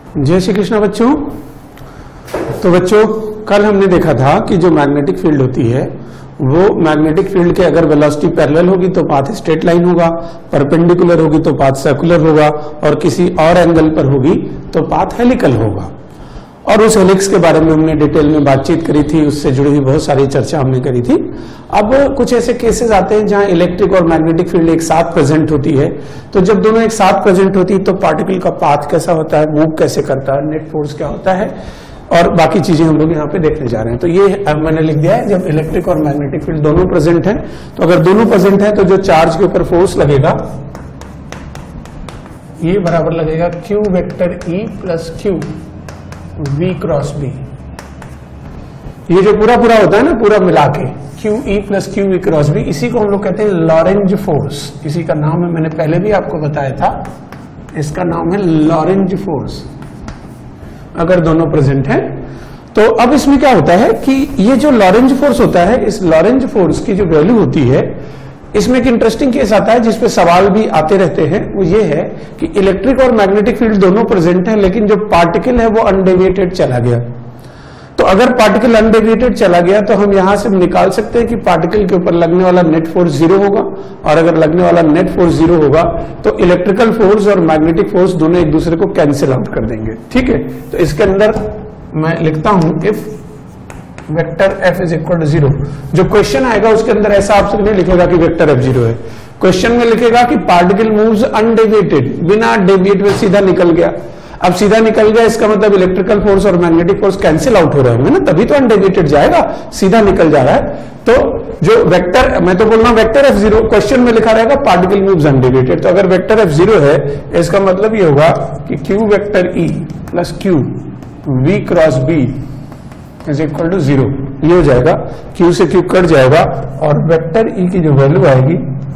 जय श्री कृष्ण बच्चों। तो बच्चों कल हमने देखा था कि जो मैग्नेटिक फील्ड होती है वो मैग्नेटिक फील्ड के अगर वेलोसिटी पैरेलल होगी तो पाथ स्ट्रेट लाइन होगा, परपेंडिकुलर होगी तो पाथ सर्कुलर होगा और किसी और एंगल पर होगी तो पाथ हेलिकल होगा। और उस हेलिक्स के बारे में हमने डिटेल में बातचीत करी थी, उससे जुड़ी हुई बहुत सारी चर्चा हमने करी थी। अब कुछ ऐसे केसेस आते हैं जहां इलेक्ट्रिक और मैग्नेटिक फील्ड एक साथ प्रेजेंट होती है। तो जब दोनों एक साथ प्रेजेंट होती है तो पार्टिकल का पाथ कैसा होता है, मूव कैसे करता है, नेट फोर्स क्या होता है और बाकी चीजें हम लोग यहाँ पे देखने जा रहे हैं। तो ये मैंने लिख दिया है, जब इलेक्ट्रिक और मैग्नेटिक फील्ड दोनों प्रेजेंट है तो अगर दोनों प्रेजेंट है तो जो चार्ज के ऊपर फोर्स लगेगा ये बराबर लगेगा Q vector E plus Q V cross B। ये जो पूरा होता है ना, पूरा मिला के Q E plus Q V cross B, इसी को हम लोग कहते हैं लॉरेंज फोर्स। इसी का नाम है, मैंने पहले भी आपको बताया था, इसका नाम है लॉरेंज फोर्स अगर दोनों प्रेजेंट हैं। तो अब इसमें क्या होता है कि ये जो लॉरेंज फोर्स होता है, इस लॉरेंज फोर्स की जो वैल्यू होती है, इसमें एक इंटरेस्टिंग केस आता है जिसपे सवाल भी आते रहते हैं। वो ये है कि इलेक्ट्रिक और मैग्नेटिक फील्ड दोनों प्रेजेंट है लेकिन जो पार्टिकल है वो अनडेविएटेड चला गया। तो अगर पार्टिकल अनडेविएटेड चला गया तो हम यहां से निकाल सकते हैं कि पार्टिकल के ऊपर लगने वाला नेट फोर्स जीरो होगा, और अगर लगने वाला नेट फोर्स जीरो होगा तो इलेक्ट्रिकल फोर्स और मैग्नेटिक फोर्स दोनों एक दूसरे को कैंसिल आउट कर देंगे। ठीक है, तो इसके अंदर मैं लिखता हूं if vector F is equal to zero. जो क्वेश्चन आएगा उसके अंदर ऐसा ऑप्शन नहीं लिखेगा कि वेक्टर F जीरो है, क्वेश्चन में लिखेगा कि पार्टिकल मूव्स अनडेविएटेड, बिना डेविएट में सीधा निकल गया। अब सीधा निकल गया इसका मतलब इलेक्ट्रिकल फोर्स और मैग्नेटिक फोर्स कैंसिल आउट हो रहे होंगे ना, तभी तो अनडेविएटेड जाएगा, सीधा निकल जा रहा है। तो जो वेक्टर, मैं तो बोल रहा हूं वेक्टर F जीरो, क्वेश्चन में लिखा रहेगा पार्टिकल मूव्स अनडेविएटेड। तो अगर वेक्टर F जीरो है इसका मतलब ये होगा कि Q vector E plus Q V cross B is equal to zero. ये हो जाएगा, Q से Q कट जाएगा और वेक्टर E की जो वैल्यू आएगी,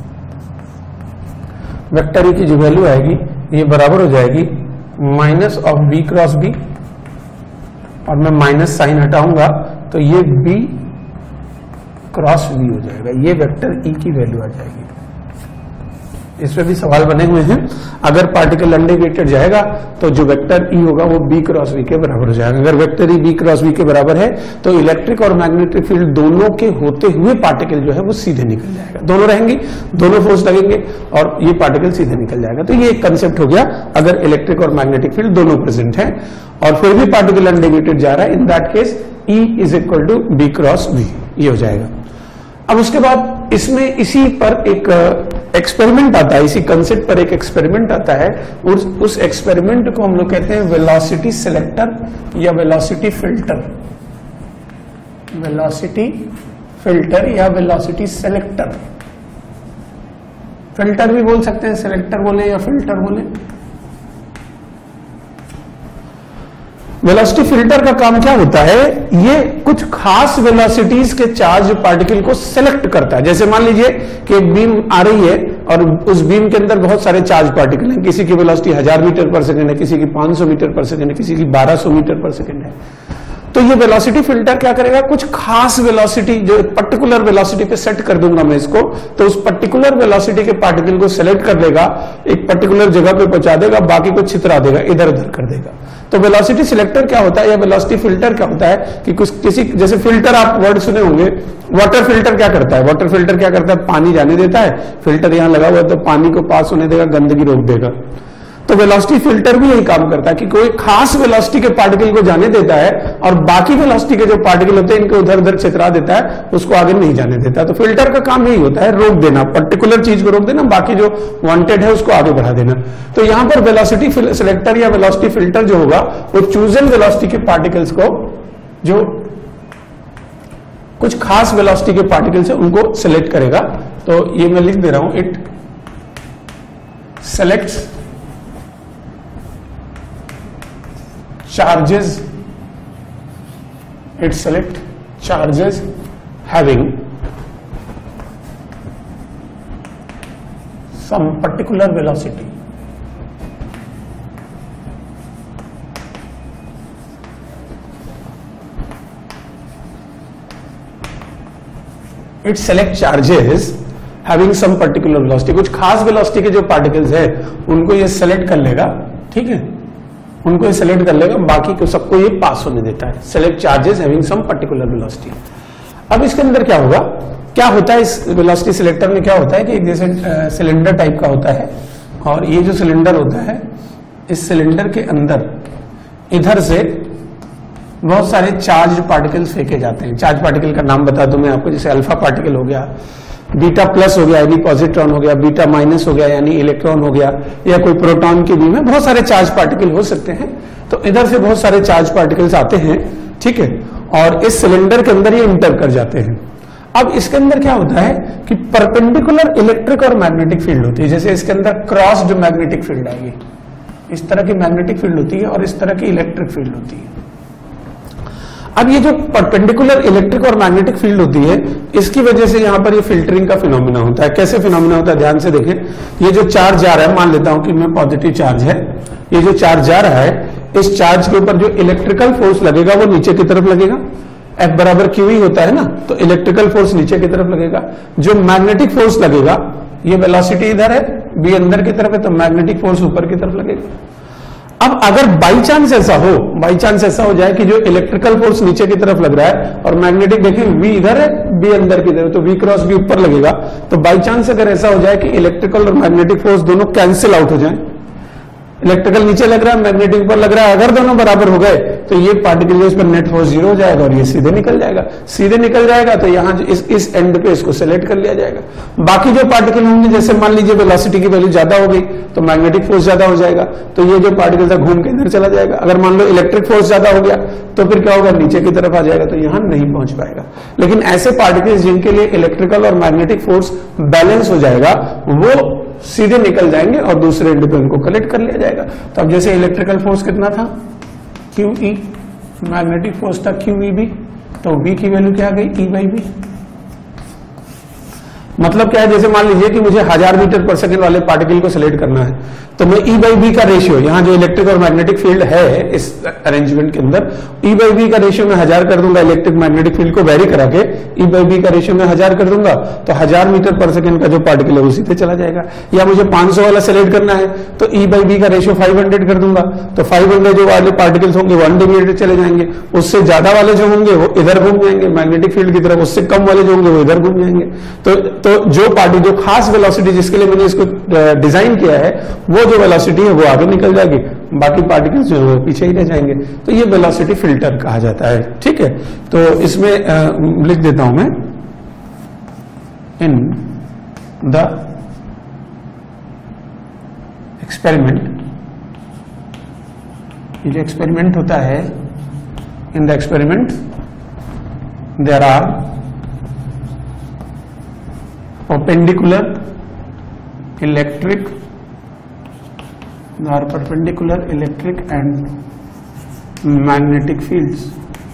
वेक्टर E की जो वैल्यू आएगी ये बराबर हो जाएगी minus of B cross B, और मैं माइनस साइन हटाऊंगा तो ये B क्रॉस B हो जाएगा। ये वेक्टर E की वैल्यू आ जाएगी। इस पे भी सवाल बने हुए हैं। अगर पार्टिकल अनडेविएटेड जाएगा तो जो वेक्टर E होगा वो B क्रॉस V के बराबर हो जाएगा। अगर vector E B cross V के बराबर है तो इलेक्ट्रिक और मैग्नेटिक फील्ड दोनों के होते हुए पार्टिकल जो है वो सीधे निकल जाएगा। दोनों रहेंगी, दोनों फोर्स लगेंगे और ये पार्टिकल सीधे निकल जाएगा। तो ये एक कंसेप्ट हो गया अगर इलेक्ट्रिक और मैग्नेटिक फील्ड दोनों प्रेजेंट है और फिर भी पार्टिकल अनडेविएटेड जा रहा है, in that case E is equal to B cross V, ये हो जाएगा। अब उसके बाद इसमें इसी पर एक एक्सपेरिमेंट आता है, इसी कंसेप्ट पर एक एक्सपेरिमेंट आता है। उस एक्सपेरिमेंट को हम लोग कहते हैं वेलोसिटी सिलेक्टर या वेलोसिटी फिल्टर। वेलोसिटी फिल्टर या वेलोसिटी सेलेक्टर, फिल्टर भी बोल सकते हैं, सेलेक्टर बोले या फिल्टर बोले। वेलोसिटी फिल्टर का काम क्या होता है, ये कुछ खास वेलोसिटीज के चार्ज पार्टिकल को सेलेक्ट करता है। जैसे मान लीजिए कि एक बीम आ रही है और उस बीम के अंदर बहुत सारे चार्ज पार्टिकल हैं, किसी की वेलोसिटी 1000 मीटर पर सेकंड है, किसी की 500 मीटर पर सेकंड है, किसी की 1200 मीटर पर सेकंड है। तो ये वेलोसिटी फिल्टर क्या करेगा, कुछ खास वेलोसिटी, जो पर्टिकुलर वेलोसिटी पे सेट कर दूंगा मैं इसको, तो उस पर्टिकुलर वेलोसिटी के पार्टिकल को सेलेक्ट कर लेगा, एक पर्टिकुलर जगह पे पहुंचा देगा, बाकी को छितरा देगा, इधर उधर कर देगा। तो वेलोसिटी सिलेक्टर क्या होता है या वेलोसिटी फिल्टर क्या होता है कि कुछ किसी, जैसे फिल्टर आप वर्ड सुने होंगे, वाटर फिल्टर क्या करता है, वाटर फिल्टर क्या करता है, पानी जाने देता है, फिल्टर यहां लगा हुआ है तो पानी को पास होने देगा, गंदगी रोक देगा। तो वेलोसिटी फिल्टर भी यही काम करता है कि कोई खास वेलोसिटी के पार्टिकल को जाने देता है और बाकी वेलोसिटी के जो पार्टिकल होते हैं इनको उधर उधर छितरा देता है, उसको आगे नहीं जाने देता। तो फिल्टर का काम यही होता है, रोक देना, पर्टिकुलर चीज को रोक देना, बाकी जो वांटेड है उसको आगे बढ़ा देना। तो यहां पर वेलोसिटी सिलेक्टर या वेलोसिटी फिल्टर जो होगा वो चूजन वेलोसिटी के पार्टिकल्स को, जो कुछ खास वेलोसिटी के पार्टिकल्स है उनको सिलेक्ट करेगा। तो ये मैं लिख दे रहा हूं, it selects charges, it select charges having some particular velocity. It select charges having some particular velocity, कुछ खास वेलोसिटी के जो पार्टिकल्स है उनको ये सेलेक्ट कर लेगा। ठीक है, उनको ये सेलेक्ट कर लेगा, बाकी को सबको ये पास होने देता है। Select charges having some particular velocity. अब इसके अंदर क्या होगा, क्या होता है इस वेलोसिटी सिलेक्टर में, क्या होता है कि एक जैसे सिलेंडर टाइप का होता है, और ये जो सिलेंडर होता है, इस सिलेंडर के अंदर इधर से बहुत सारे चार्ज पार्टिकल्स फेंके जाते हैं। चार्ज पार्टिकल का नाम बता दूं मैं आपको, जैसे अल्फा पार्टिकल हो गया, बीटा प्लस हो गया यानी पॉजिट्रॉन हो गया, बीटा माइनस हो गया यानी इलेक्ट्रॉन हो गया, या कोई प्रोटॉन की बीम में बहुत सारे चार्ज पार्टिकल हो सकते हैं। तो इधर से बहुत सारे चार्ज पार्टिकल्स आते हैं, ठीक है, और इस सिलेंडर के अंदर ये इंटर कर जाते हैं। अब इसके अंदर क्या होता है कि परपेंडिकुलर इलेक्ट्रिक और मैग्नेटिक फील्ड होती है। जैसे इसके अंदर क्रॉस्ड मैग्नेटिक फील्ड आएगी, इस तरह की मैग्नेटिक फील्ड होती है और इस तरह की इलेक्ट्रिक फील्ड होती है। अब ये जो परपेंडिकुलर इलेक्ट्रिक और मैग्नेटिक फील्ड होती है, इसकी वजह से यहां पर ये फिल्टरिंग का फिनोमिना होता है। कैसे फिनोमिना होता है, ध्यान से देखें। ये जो चार्ज जा रहा है, मान लेता हूं कि मैं पॉजिटिव चार्ज है, ये जो चार्ज जा रहा है, इस चार्ज के ऊपर जो इलेक्ट्रिकल फोर्स लगेगा वो नीचे की तरफ लगेगा। F बराबर QE होता है ना, तो इलेक्ट्रिकल फोर्स नीचे की तरफ लगेगा। जो मैग्नेटिक फोर्स लगेगा, ये वेलोसिटी इधर है, B अंदर की तरफ है, तो मैग्नेटिक फोर्स ऊपर की तरफ लगेगा। अब अगर बाई चांस ऐसा हो जाए कि जो इलेक्ट्रिकल फोर्स नीचे की तरफ लग रहा है और मैग्नेटिक देखें V इधर है, B अंदर की तरफ, तो V क्रॉस B ऊपर लगेगा। तो बाई चांस अगर ऐसा हो जाए कि इलेक्ट्रिकल और मैग्नेटिक फोर्स दोनों कैंसिल आउट हो जाए, इलेक्ट्रिकल नीचे लग रहा है, मैग्नेटिक ऊपर लग रहा है, अगर दोनों बराबर हो गए तो ये पार्टिकल जो इस पर नेट फोर्स 0 हो जाएगा और ये सीधे निकल जाएगा। तो यहां इस एंड पे इसको सेलेक्ट कर लिया जाएगा। बाकी जो पार्टिकल होंगे, जैसे मान लीजिए वेलोसिटी की वैल्यू ज्यादा हो गई तो मैग्नेटिक फोर्स ज्यादा हो जाएगा, तो ये जो पार्टिकल था घूम के इधर चला जाएगा। अगर मान लो इलेक्ट्रिक फोर्स ज्यादा हो गया तो फिर क्या होगा, नीचे की तरफ आ जाएगा, तो यहां नहीं पहुंच पाएगा। लेकिन ऐसे पार्टिकल्स जिनके लिए इलेक्ट्रिकल और मैग्नेटिक फोर्स बैलेंस हो जाएगा, वो सीधे निकल जाएंगे और दूसरे एंड पे उनको कलेक्ट कर लिया जाएगा। तो अब जैसे इलेक्ट्रिकल फोर्स कितना था, QE, मैग्नेटिक फोर्स था QEB, तो V की वैल्यू क्या आ गई, E/B। मतलब क्या है, जैसे मान लीजिए कि मुझे 1000 मीटर पर सेकंड वाले पार्टिकल को सिलेक्ट करना है, तो मैं E/B का रेशियो, यहां जो इलेक्ट्रिक और मैग्नेटिक फील्ड है इस अरेंजमेंट के अंदर, E/B का रेशियो मैं 1000 कर दूंगा। इलेक्ट्रिक मैग्नेटिक फील्ड को वेरी करा के E/B का रेशियो मैं 1000 कर दूंगा, तो 1000 मीटर पर सेकंड का जो पार्टिकल है वो सीधे चला जाएगा। या मुझे 500 वाला सिलेक्ट करना है तो E/B का रेशियो 500 कर दूंगा, तो 500 जो वाले पार्टिकल्स होंगे वो अनडिविएटेड चले जाएंगे। उससे ज्यादा वाले जो होंगे वो इधर घूम जाएंगे मैग्नेटिक फील्ड की तरफ, उससे कम वाले जो होंगे वो इधर घूम जाएंगे। तो जो खास वेलोसिटी जिसके लिए मैंने इसको डिजाइन किया है, वो जो वेलोसिटी है वो आगे निकल जाएगी, बाकी पार्टिकल्स जो है वो पीछे ही रह जाएंगे। तो ये वेलोसिटी फिल्टर कहा जाता है, ठीक है। तो इसमें लिख देता हूं मैं, इन द एक्सपेरिमेंट, ये जो एक्सपेरिमेंट होता है, in the experiment there are perpendicular electric and magnetic fields.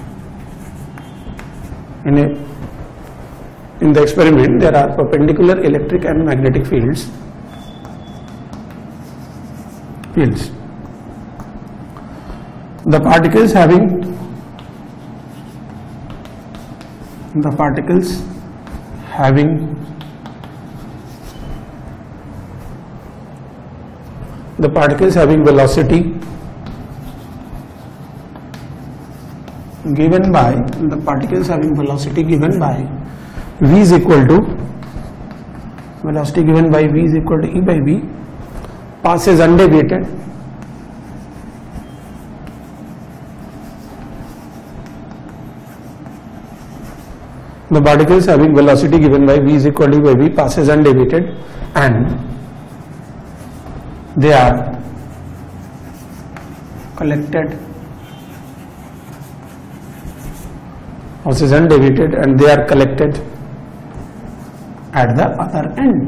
In the experiment there are perpendicular electric and magnetic fields. The particles having velocity given by V is equal to E/B passes undeviated the particles having velocity given by V is equal to E/B passes undeviated and they are collected, passes undeviated and they are collected at the other end.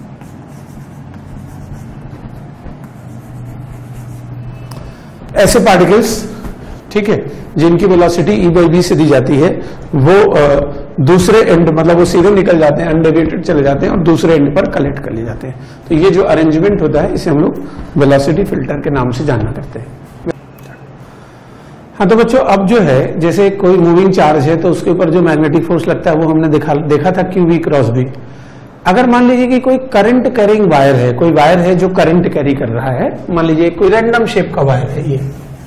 ऐसे particles, ठीक है, जिनकी velocity E/B से दी जाती है, वो दूसरे and, मतलब वो सीधे निकल जाते हैं, अनडेविएटेड चले जाते हैं और दूसरे एंड पर कलेक्ट कर लिए जाते हैं। तो ये जो अरेंजमेंट होता है इसे हम लोग वेलोसिटी फिल्टर के नाम से जाना करते हैं। हाँ, तो बच्चों अब जो है, जैसे कोई मूविंग चार्ज है तो उसके ऊपर जो मैग्नेटिक फोर्स लगता है वो हमने देखा था QV क्रॉस B। अगर मान लीजिए कि कोई करंट कैरिंग वायर है, कोई वायर है जो करंट कैरी कर रहा है, मान लीजिए कोई रैंडम शेप का वायर है,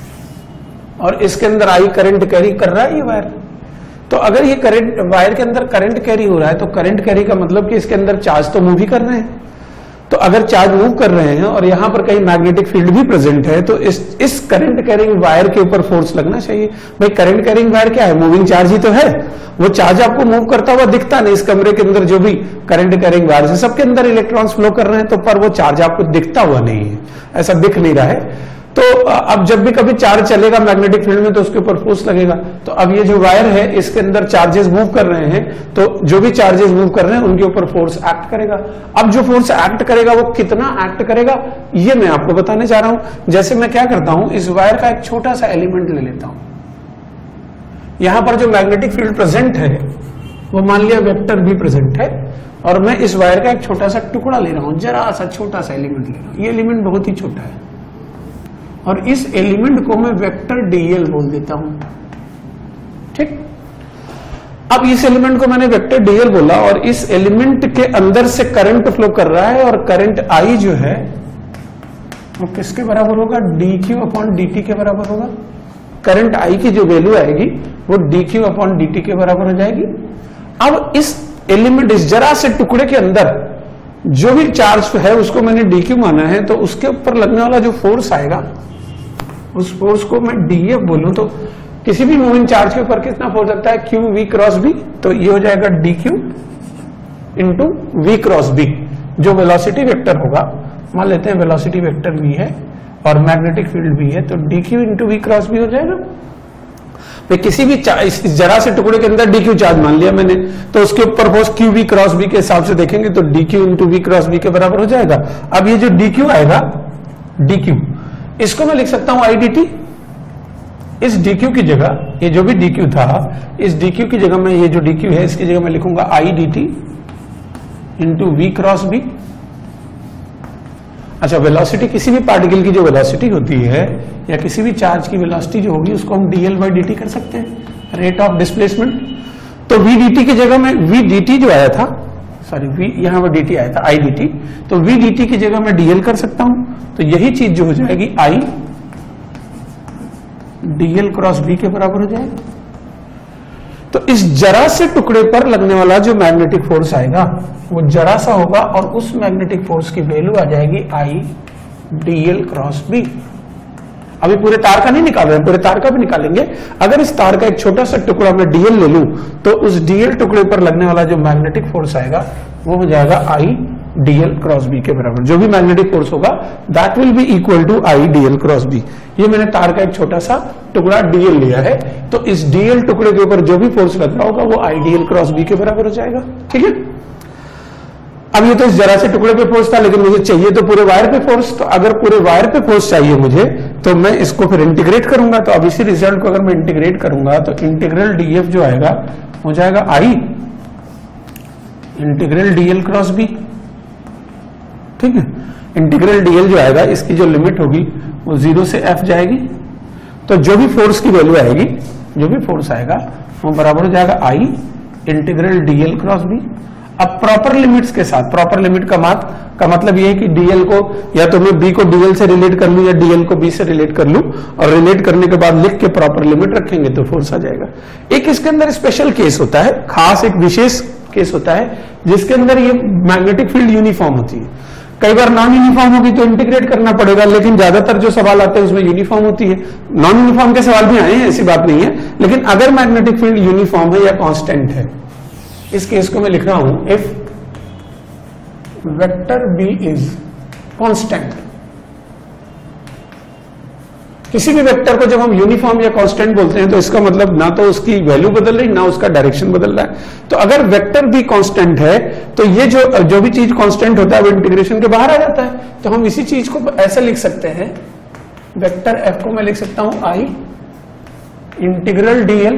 और इसके अंदर आई करंट कैरी कर रहा है ये वायर। तो अगर ये करंट वायर के अंदर करंट कैरी हो रहा है तो करंट कैरी का मतलब कि इसके अंदर चार्ज तो मूव ही कर रहे हैं। तो अगर चार्ज मूव कर रहे हैं और यहां पर कहीं मैग्नेटिक फील्ड भी प्रेजेंट है तो इस करंट कैरिंग वायर के ऊपर फोर्स लगना चाहिए। भाई करंट कैरिंग वायर क्या है, मूविंग चार्ज ही तो है। वो चार्ज आपको मूव करता हुआ दिखता नहीं, इस कमरे के अंदर जो भी करंट कैरिंग वायर है सबके अंदर इलेक्ट्रॉन्स फ्लो कर रहे हैं, तो पर वो चार्ज आपको दिखता हुआ नहीं है, ऐसा दिख नहीं रहा है। तो अब जब भी कभी चार्ज चलेगा मैग्नेटिक फील्ड में तो उसके ऊपर फोर्स लगेगा। तो अब ये जो वायर है इसके अंदर चार्जेस मूव कर रहे हैं, तो जो भी चार्जेस मूव कर रहे हैं उनके ऊपर फोर्स एक्ट करेगा। अब जो फोर्स एक्ट करेगा वो कितना एक्ट करेगा ये मैं आपको बताने जा रहा हूं। जैसे मैं क्या करता हूं, इस वायर का एक छोटा सा एलिमेंट ले लेता हूं। यहां पर जो मैग्नेटिक फील्ड प्रेजेंट है वो मान लिया वेक्टर भी प्रेजेंट है, और मैं इस वायर का एक छोटा सा टुकड़ा ले रहा हूं, जरा सा छोटा सा एलिमेंट ले रहा हूं। ये एलिमेंट बहुत ही छोटा है और इस एलिमेंट को मैं वेक्टर डीएल बोल देता हूं। ठीक, अब इस एलिमेंट को मैंने वेक्टर डीएल बोला और इस एलिमेंट के अंदर से करंट फ्लो कर रहा है, और करंट आई जो है वो किसके बराबर होगा, dq अपॉन dt के बराबर होगा। करंट आई की जो वैल्यू आएगी वो dq अपॉन dt के बराबर हो जाएगी। अब इस एलिमेंट, इस जरा से टुकड़े के अंदर जो भी चार्ज है उसको मैंने dq माना है, तो उसके ऊपर लगने वाला जो फोर्स आएगा उस फोर्स को मैं dF बोलूं तो किसी भी मूविंग चार्ज के ऊपर कितना फोर्स लगता है, q v क्रॉस b। तो ये हो जाएगा dq into v cross b, जो वेलोसिटी वेक्टर होगा। मान लेते हैं वेलोसिटी वेक्टर v है और मैग्नेटिक फील्ड v है, तो dq into v cross b हो जाएगा। तो किसी भी इस जरा से टुकड़े के अंदर dq चार्ज मान लिया मैंने, तो उसके ऊपर force q v cross b के हिसाब से देखेंगे तो dq into v cross b के बराबर हो जाएगा। अब ये जो dq आएगा, dq इसको मैं लिख सकता हूं i dt। इस dq की जगह, ये जो भी dq था, इस dq की जगह मैं, ये जो dq है इसकी जगह मैं लिखूंगा i dt into v cross b। अच्छा, वेलोसिटी, किसी भी पार्टिकल की जो वेलोसिटी होती है या किसी भी चार्ज की वेलोसिटी जो होगी उसको हम dl बाई dt कर सकते हैं, रेट ऑफ डिस्प्लेसमेंट। तो v dt की जगह में v dt जो आया था, सॉरी v यहां पर dt आया था, i dt, तो v dt की जगह मैं dl कर सकता हूं। तो यही चीज जो हो जाएगी i dl क्रॉस b के बराबर हो जाएगा। तो इस जरा से टुकड़े पर लगने वाला जो मैग्नेटिक फोर्स आएगा वो जरा सा होगा, और उस मैग्नेटिक फोर्स की वैल्यू आ जाएगी i dl क्रॉस b। अभी पूरे तार का नहीं निकाल रहे हैं, पूरे तार का भी निकालेंगे। अगर इस तार का एक छोटा सा टुकड़ा मैं dl ले लूं तो उस dl टुकड़े पर लगने वाला जो मैग्नेटिक फोर्स आएगा वो हो जाएगा i dl क्रॉस b के बराबर। जो भी मैग्नेटिक फोर्स होगा that will be equal to i dl cross b। ये मैंने तार का एक छोटा सा टुकड़ा dl लिया है, तो इस dl टुकड़े के ऊपर जो भी फोर्स लग रहा होगा वो i dl क्रॉस b के बराबर हो जाएगा। ठीक है, अब ये तो इस जरा से टुकड़े पे फोर्स था, लेकिन मुझे चाहिए तो पूरे वायर पे फोर्स। तो अगर पूरे वायर पे फोर्स चाहिए मुझे तो मैं इसको फिर इंटीग्रेट करूंगा। तो अब इसी रिजल्ट को अगर मैं इंटीग्रेट करूंगा तो इंटीग्रल df जो आएगा हो जाएगा i integral dl cross b। ठीक है, इंटीग्रल dl जो आएगा इसकी जो लिमिट होगी वो 0 से f जाएगी। तो जो भी फोर्स की वैल्यू आएगी, जो भी फोर्स आएगा वो बराबर हो जाएगा i integral dl cross b। अब प्रॉपर लिमिट्स के साथ, प्रॉपर लिमिट का मतलब ये है कि dl को या तो मैं b को dl से रिलेट कर लूं या dl को b से रिलेट कर लूं, और रिलेट करने के बाद लिख के प्रॉपर लिमिट रखेंगे तो फोर्स आ जाएगा। एक इसके अंदर स्पेशल केस होता है, खास एक विशेष केस होता है जिसके अंदर ये मैग्नेटिक फील्ड यूनिफॉर्म होती है। कई बार नॉन यूनिफॉर्म होगी तो इंटीग्रेट करना पड़ेगा, लेकिन ज्यादातर जो सवाल आते हैं उसमें यूनिफॉर्म होती है। नॉन यूनिफॉर्म के सवाल भी आए हैं, ऐसी बात नहीं है, लेकिन अगर मैग्नेटिक फील्ड यूनिफॉर्म है या कांस्टेंट है, इस केस को मैं लिख रहा हूं if vector B is constant. किसी भी वेक्टर को जब हम यूनिफॉर्म या कांस्टेंट बोलते हैं तो इसका मतलब ना तो उसकी वैल्यू बदल रही ना उसका डायरेक्शन बदल रहा है। तो अगर वेक्टर भी कांस्टेंट है तो ये जो भी चीज कांस्टेंट होता है वो इंटीग्रेशन के बाहर आ जाता है। तो हम इसी चीज को ऐसे लिख सकते हैं, वेक्टर एफ को मैं लिख सकता हूं आई इंटीग्रल डीएल,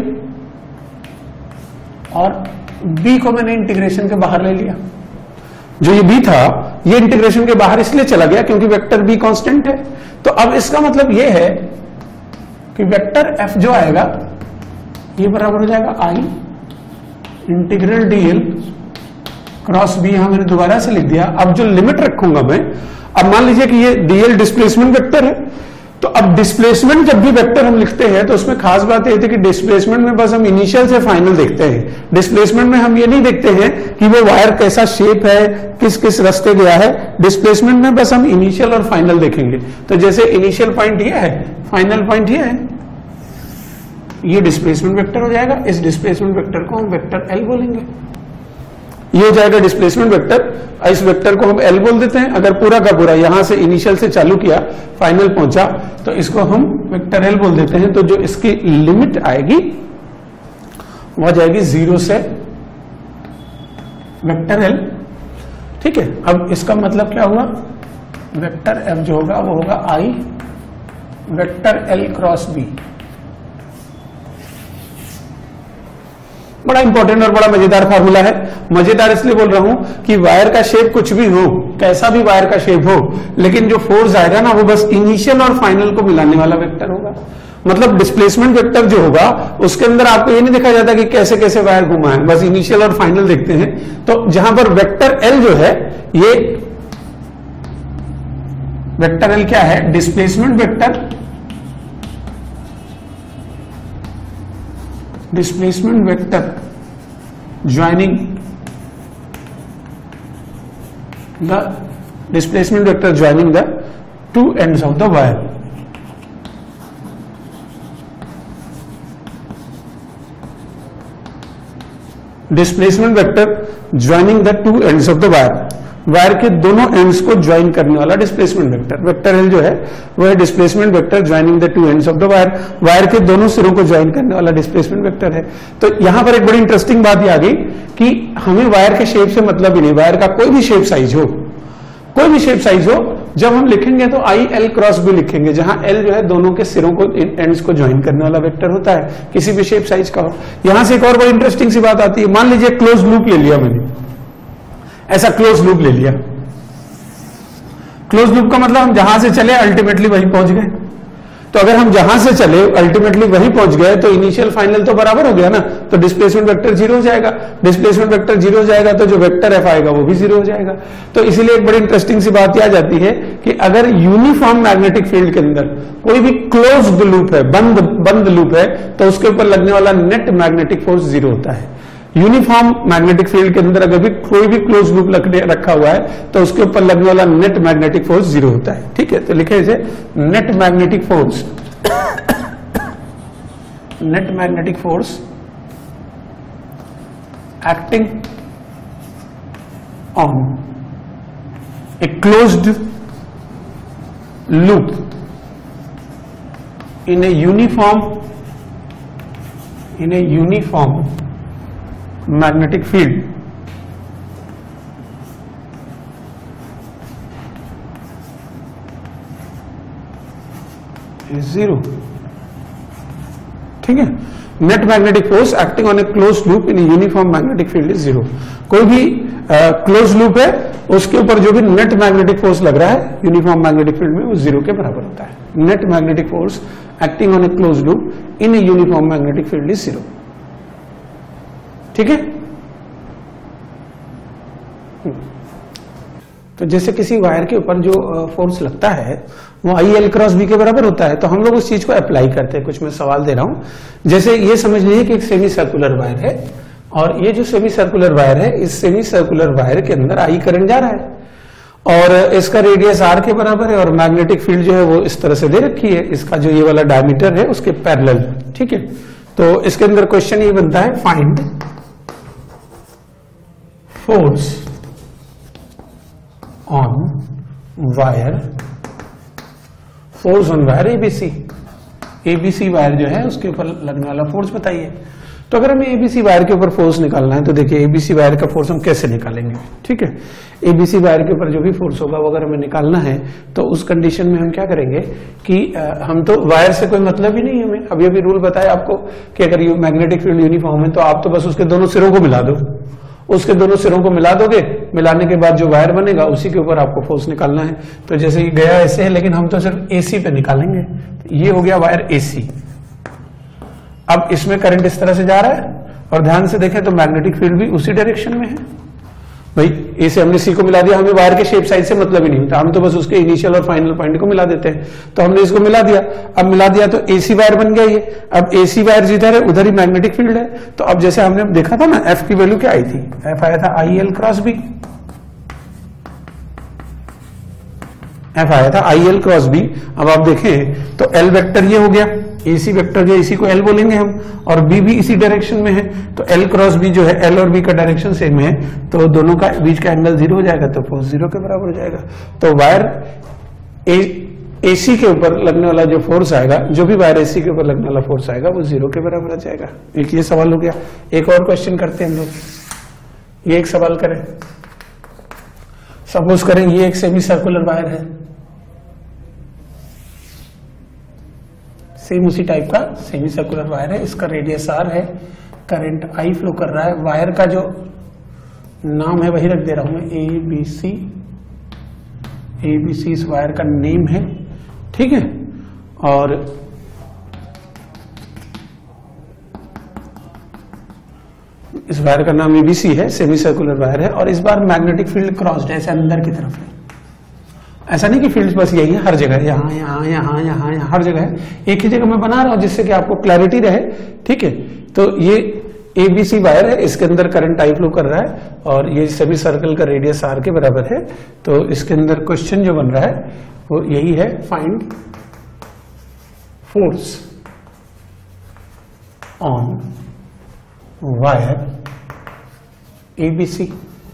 और बी को मैंने इंटीग्रेशन के बाहर ले लिया। जो ये बी था ये इंटीग्रेशन के बाहर इसलिए चला गया क्योंकि वेक्टर बी कांस्टेंट है। तो अब इसका मतलब ये है कि वेक्टर एफ जो आएगा ये बराबर हो जाएगा I integral DL cross B. यहां मैंने दोबारा से लिख दिया। अब जो लिमिट रखूंगा मैं, अब मान लीजिए कि ये डीएल डिस्प्लेसमेंट वेक्टर है, तो अब डिस्प्लेसमेंट जब भी वेक्टर हम लिखते हैं तो उसमें खास बात यह थी कि डिस्प्लेसमेंट में बस हम इनिशियल से फाइनल देखते हैं। डिस्प्लेसमेंट में हम ये नहीं देखते हैं कि वो वायर कैसा शेप है, किस किस रास्ते गया है। डिस्प्लेसमेंट में बस हम इनिशियल और फाइनल देखेंगे। तो जैसे इनिशियल पॉइंट ये है, फाइनल पॉइंट ये है, ये डिस्प्लेसमेंट वेक्टर हो जाएगा। इस डिस्प्लेसमेंट वेक्टर को हम वेक्टर एल बोलेंगे। ये हो जाएगा डिस्प्लेसमेंट वेक्टर। इस वेक्टर को हम एल बोल देते हैं। अगर पूरा का पूरा यहां से इनिशियल से चालू किया, फाइनल पहुंचा, तो इसको हम वेक्टर एल बोल देते हैं। तो जो इसकी लिमिट आएगी वो जाएगी 0 से वेक्टर एल। ठीक है, अब इसका मतलब क्या हुआ, वेक्टर एफ जो होगा वो होगा I vector L cross B. बड़ा इंपॉर्टेंट और बड़ा मजेदार फार्मूला है। मजेदार इसलिए बोल रहा हूं कि वायर का शेप कुछ भी हो, कैसा भी वायर का शेप हो, लेकिन जो फोर्स आएगा ना वो बस इनिशियल और फाइनल को मिलाने वाला वेक्टर होगा। मतलब डिस्प्लेसमेंट वेक्टर जो होगा उसके अंदर आपको ये नहीं देखा जाता कि कैसे कैसे वायर घुमा है, बस इनिशियल और फाइनल देखते हैं। तो जहां पर वेक्टर एल जो है, ये वेक्टर एल क्या है, displacement vector, displacement vector joining the displacement vector joining the two ends of the wire. Displacement vector joining the two ends of the wire, wire के दोनों एंड्स को ज्वाइन करने वाला डिस्प्लेसमेंट वेक्टर। वेक्टर एल जो है वो है displacement vector joining the two ends of the wire, wire के दोनों सिरों को ज्वाइन करने वाला डिस्प्लेसमेंट वेक्टर है। तो यहां पर एक बड़ी इंटरेस्टिंग बात ये आ गई कि हमें वायर के शेप से मतलब ही नहीं, वायर का कोई भी शेप साइज हो, कोई भी शेप साइज हो, जब हम लिखेंगे तो आई एल क्रॉस बी लिखेंगे, जहां एल जो है दोनों के सिरों को, एंड्स को ज्वाइन करने वाला वेक्टर होता है, किसी भी शेप साइज का हो। यहां से एक और बड़ी इंटरेस्टिंग सी बात आती है। मान लीजिए क्लोज लूप ले लिया मैंने, ऐसा क्लोज लूप ले लिया। क्लोज लूप का मतलब हम जहां से चले अल्टीमेटली वहीं पहुंच गए। तो अगर हम जहां से चले अल्टीमेटली वहीं पहुंच गए तो इनिशियल फाइनल तो बराबर हो गया ना, तो डिस्प्लेसमेंट वेक्टर 0 हो जाएगा। डिस्प्लेसमेंट वेक्टर 0 हो जाएगा तो जो वेक्टर एफ आएगा वो भी 0 हो जाएगा। तो इसीलिए एक बड़ी इंटरेस्टिंग सी बात यह आ जाती है कि अगर यूनिफॉर्म मैग्नेटिक फील्ड के अंदर कोई भी क्लोज्ड लूप है, बंद लूप है, तो उसके ऊपर लगने वाला नेट मैग्नेटिक फोर्स 0 होता है। यूनिफॉर्म मैग्नेटिक फील्ड के अंदर अगर भी कोई भी क्लोज लूप रखा हुआ है तो उसके ऊपर लगने वाला नेट मैग्नेटिक फोर्स 0 होता है। ठीक है, तो लिखे इसे net magnetic force, net magnetic force acting on a closed loop in a uniform magnetic field is 0. ठीक है, net magnetic force acting on a close loop in uniform magnetic field is 0. कोई भी क्लोज लूप है उसके ऊपर जो भी net magnetic force लग रहा है यूनिफॉर्म मैग्नेटिक फील्ड में वो 0 के बराबर होता है। Net magnetic force acting on a close loop in a uniform magnetic field is 0. ठीक है, तो जैसे किसी वायर के ऊपर जो फोर्स लगता है वो आई एल क्रॉस बी के बराबर होता है, तो हम लोग उस चीज को अप्लाई करते हैं। कुछ मैं सवाल दे रहा हूं, जैसे ये समझ लीजिए कि एक सेमी सर्कुलर वायर है और ये जो सेमी सर्कुलर वायर है, इस सेमी सर्कुलर वायर के अंदर आई करंट जा रहा है और इसका रेडियस आर के बराबर है और मैग्नेटिक फील्ड जो है वो इस तरह से दे रखी है, इसका जो ये वाला डायमीटर है उसके पैरेलल। ठीक है, तो इसके अंदर क्वेश्चन ये बनता है, find force on wire, force on wire ABC. ABC wire जो है उसके ऊपर लगने वाला फोर्स बताइए। तो अगर हमें एबीसी वायर के ऊपर फोर्स निकालना है तो देखिए एबीसी वायर का फोर्स हम कैसे निकालेंगे। ठीक है, एबीसी वायर के ऊपर जो भी फोर्स होगा वो अगर हमें निकालना है तो उस कंडीशन में हम क्या करेंगे कि हम तो वायर से कोई मतलब ही नहीं है हमें। अभी रूल बताया आपको कि अगर ये मैग्नेटिक फील्ड यूनिफॉर्म है तो आप तो बस उसके दोनों सिरों को मिला दो, उसके दोनों सिरों को मिला दोगे, मिलाने के बाद जो वायर बनेगा उसी के ऊपर आपको फोर्स निकालना है। तो जैसे ये गया ऐसे है, लेकिन हम तो सिर्फ एसी पे निकालेंगे। ये हो गया वायर एसी। अब इसमें करंट इस तरह से जा रहा है और ध्यान से देखें तो मैग्नेटिक फील्ड भी उसी डायरेक्शन में है। भाई ए से हमने सी को मिला दिया, हमें वायर के शेप साइज से मतलब ही नहीं होता, हम तो बस उसके इनिशियल और फाइनल पॉइंट को मिला देते हैं। तो हमने इसको मिला दिया, अब मिला दिया तो एसी वायर बन गया ये। अब एसी वायर जिधर है उधर ही मैग्नेटिक फील्ड है। तो अब जैसे हमने देखा था ना, एफ की वैल्यू क्या आई थी, एफ आया था I L cross B, F आया था आई एल क्रॉस बी। अब आप देखें तो एल वेक्टर ये हो गया, एसी वेक्टर जो इसी को एल बोलेंगे हम, और बी भी इसी डायरेक्शन में है, तो एल क्रॉस बी जो है, एल और बी का डायरेक्शन सेम है, तो दोनों का बीच का एंगल 0 हो जाएगा, तो फोर्स 0 के बराबर हो जाएगा। तो वायर एसी के ऊपर लगने वाला जो फोर्स आएगा, जो भी वायर एसी के ऊपर लगने वाला फोर्स आएगा, वो 0 के बराबर आ जाएगा। एक ये सवाल हो गया। एक और क्वेश्चन करते हैं हम लोग, ये एक सवाल करें। सपोज करें ये एक सेमी सर्कुलर वायर है, सेम उसी टाइप का सेमी सर्कुलर वायर है, इसका रेडियस आर है, करंट आई फ्लो कर रहा है, वायर का जो नाम है वही रख दे रहा हूं मैं, ए बी सी इस वायर का नेम है, ठीक है। और इस वायर का नाम एबीसी है, सेमी सर्कुलर वायर है, और इस बार मैग्नेटिक फील्ड क्रॉस्ड है, ऐसे अंदर की तरफ है। ऐसा नहीं कि फील्ड बस यही है, हर जगह, यहाँ यहाँ यहाँ यहाँ यहाँ हर जगह है, एक ही जगह मैं बना रहा हूं जिससे कि आपको क्लैरिटी रहे, ठीक है। तो ये एबीसी वायर है, इसके अंदर करंट आई फ्लो कर रहा है, और ये सेमी सर्कल का रेडियस आर के बराबर है। तो इसके अंदर क्वेश्चन जो बन रहा है वो यही है, find force on wire ABC.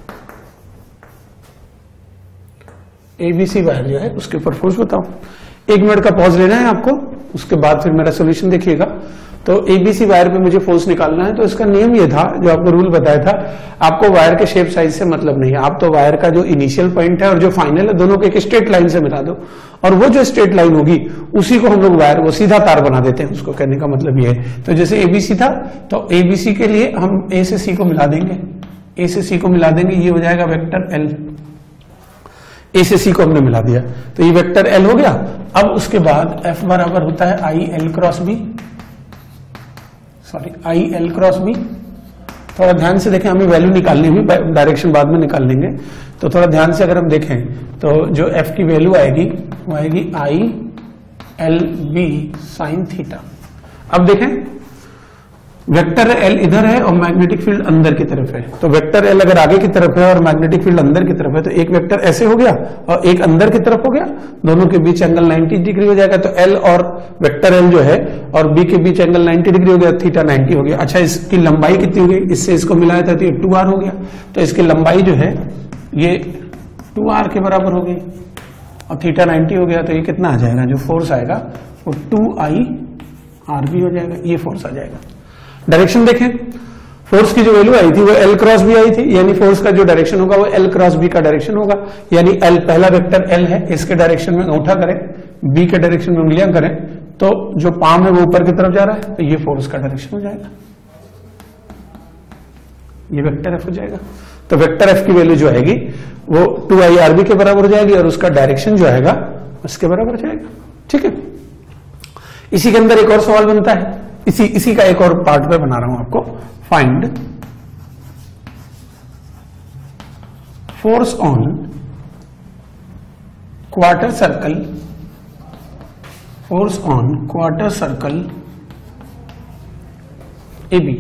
ABC wire जो है उसके ऊपर फोर्स बताओ। 1 मिनट का पॉज लेना है आपको, उसके बाद फिर मेरा सोल्यूशन देखिएगा। तो एबीसी वायर पे मुझे फोर्स निकालना है, तो इसका नियम ये था, जो आपको रूल बताया था, आपको वायर के शेप साइज से मतलब नहीं है, आप तो वायर का जो इनिशियल पॉइंट है और जो फाइनल है, दोनों को एक स्ट्रेट लाइन से मिला दो, और वो जो स्ट्रेट लाइन होगी उसी को हम लोग वायर, वो सीधा तार बना देते हैं, उसको कहने का मतलब ये है। तो जैसे एबीसी था, तो एबीसी के लिए हम ए से सी को मिला देंगे, ए से सी को मिला देंगे, ये हो जाएगा वेक्टर एल। ए से सी को हमने मिला दिया, तो ये वेक्टर एल हो गया। अब उसके बाद एफ बराबर होता है I L cross B, sorry I L cross B. थोड़ा ध्यान से देखें, हमें वैल्यू निकालनी हुई, डायरेक्शन बाद में निकाल लेंगे, तो थोड़ा ध्यान से अगर हम देखें तो जो एफ की वैल्यू आएगी वो आएगी I L B sine theta. अब देखें वेक्टर एल इधर है और मैग्नेटिक फील्ड अंदर की तरफ है, तो वेक्टर एल अगर आगे की तरफ है और मैग्नेटिक फील्ड अंदर की तरफ है, तो एक वेक्टर ऐसे हो गया और एक अंदर की तरफ हो गया, दोनों के बीच एंगल 90 डिग्री हो जाएगा। तो एल और वेक्टर एल जो है और बी के बीच एंगल 90 डिग्री हो गया, थीटा 90 हो गया। अच्छा, इसकी लंबाई कितनी हो गई, इससे इसको मिलाया था तो ये 2r हो गया, तो इसकी लंबाई जो है ये 2r के बराबर हो गई, और थीटा 90 हो गया, तो ये कितना आ जाएगा, जो फोर्स आएगा वो 2IRB हो जाएगा, ये फोर्स आ जाएगा। डायरेक्शन देखें, फोर्स की जो वैल्यू आई थी वो एल क्रॉस बी आई थी, यानी फोर्स का जो डायरेक्शन होगा वो एल क्रॉस बी का डायरेक्शन होगा, यानी एल पहला वेक्टर एल है, इसके डायरेक्शन में अंगूठा करें, बी के डायरेक्शन में उंगलियां करें, तो जो पाम है वो ऊपर की तरफ जा रहा है, तो ये फोर्स का डायरेक्शन हो जाएगा, ये वेक्टर एफ हो जाएगा। तो वेक्टर एफ की वैल्यू जो आएगी वो 2IRB के बराबर हो जाएगी, और उसका डायरेक्शन जो आएगा उसके बराबर हो जाएगा, ठीक है। इसी के अंदर एक और सवाल बनता है, इसी का एक और पार्ट में बना रहा हूं आपको, find force on quarter circle, force on quarter circle AB।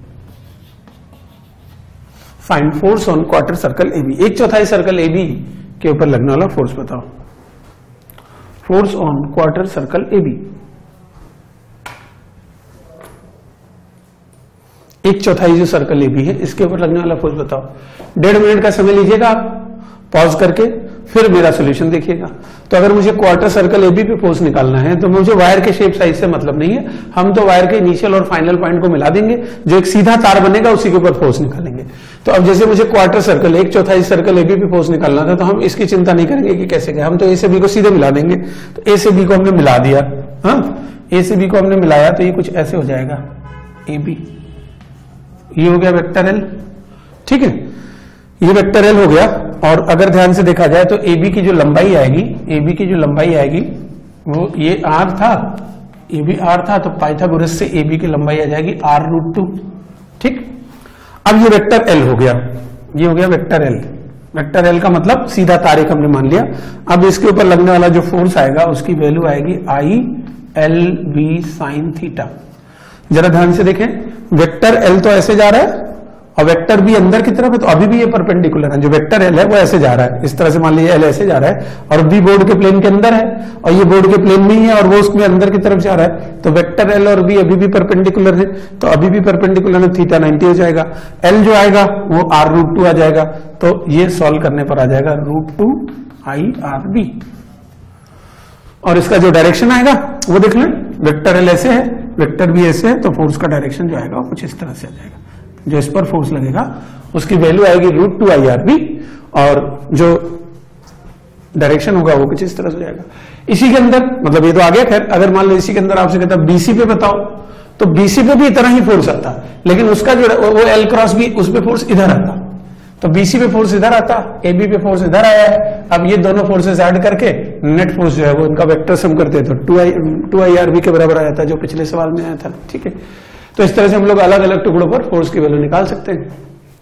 Find force on quarter circle AB, 1/4 circle AB के ऊपर लगने वाला फोर्स बताओ। Force on quarter circle AB 1/4 जो सर्कल AB है इसके ऊपर लगने वाला फोर्स बताओ। 1.5 मिनट का समय लीजिएगा आप, पॉज करके फिर मेरा सोल्यूशन देखिएगा। तो अगर मुझे क्वार्टर सर्कल AB पे फोर्स निकालना है तो मुझे वायर के शेप साइज से मतलब नहीं है, हम तो वायर के इनिशियल और फाइनल पॉइंट को मिला देंगे, जो एक सीधा तार बनेगा उसी के ऊपर फोर्स निकालेंगे। तो अब जैसे मुझे क्वार्टर सर्कल 1/4 सर्कल AB पे फोर्स निकालना था, तो हम इसकी चिंता नहीं करेंगे कि कैसे गए, हम तो A से B को सीधे मिला देंगे। तो A से B को हमने मिला दिया, हाँ A से B को हमने मिलाया, तो ये कुछ ऐसे हो जाएगा AB, ये हो गया वेक्टर एल, ठीक है, ये वेक्टर एल हो गया। और अगर ध्यान से देखा जाए तो AB की जो लंबाई आएगी, AB की जो लंबाई आएगी वो ये R था, ये भी R था, तो पाइथागोरस से AB की लंबाई आ जाएगी R√2, ठीक। अब ये वेक्टर L हो गया, ये हो गया वेक्टर L, वेक्टर एल का मतलब सीधा तारिक हमने मान लिया। अब इसके ऊपर लगने वाला जो फोर्स आएगा उसकी वैल्यू आएगी I L V sine theta. जरा ध्यान से देखें, वेक्टर एल तो ऐसे जा रहा है और वेक्टर बी अंदर की तरफ है, तो अभी भी ये परपेंडिकुलर है। जो वेक्टर एल है वो ऐसे जा रहा है, इस तरह से मान लीजिए एल ऐसे जा रहा है और बी बोर्ड के प्लेन के अंदर है और ये बोर्ड के प्लेन में ही है और वो उसमें अंदर की तरफ जा रहा है, तो वेक्टर एल और बी अभी भी परपेंडिकुलर है, तो अभी भी परपेंडिकुलर है, थीटा 90 हो जाएगा। एल जो आएगा वो r√2 आ जाएगा, तो ये सॉल्व करने पर आ जाएगा √2 आई आर बी। और इसका जो डायरेक्शन आएगा वो देख लें, वेक्टर एल ऐसे है, वेक्टर बी ऐसे है, तो फोर्स का डायरेक्शन जो आएगा कुछ इस तरह से आ जाएगा। जो इस पर फोर्स लगेगा उसकी वैल्यू आएगी √2 आई आर बी और जो डायरेक्शन होगा वो कुछ इस तरह से जाएगा। इसी के अंदर मतलब ये तो आ गया, खैर अगर मान लो इसी के अंदर आपसे कहता बीसी पे बताओ, तो बीसी पे भी इतना ही फोर्स आता, लेकिन उसका जो वो एल क्रॉस बी उस पे फोर्स इधर आता, तो बीसी पे फोर्स इधर आता, एबी पे फोर्स इधर आया है। अब ये दोनों फोर्सेस ऐड करके नेट फोर्स जो है वो इनका वेक्टर सम करते हैं तो 2 आई आर बी के बराबर आ जाता है, जो पिछले सवाल में आया था। ठीक है, तो इस तरह से हम लोग अलग अलग टुकड़ों पर फोर्स की वैल्यू निकाल सकते हैं।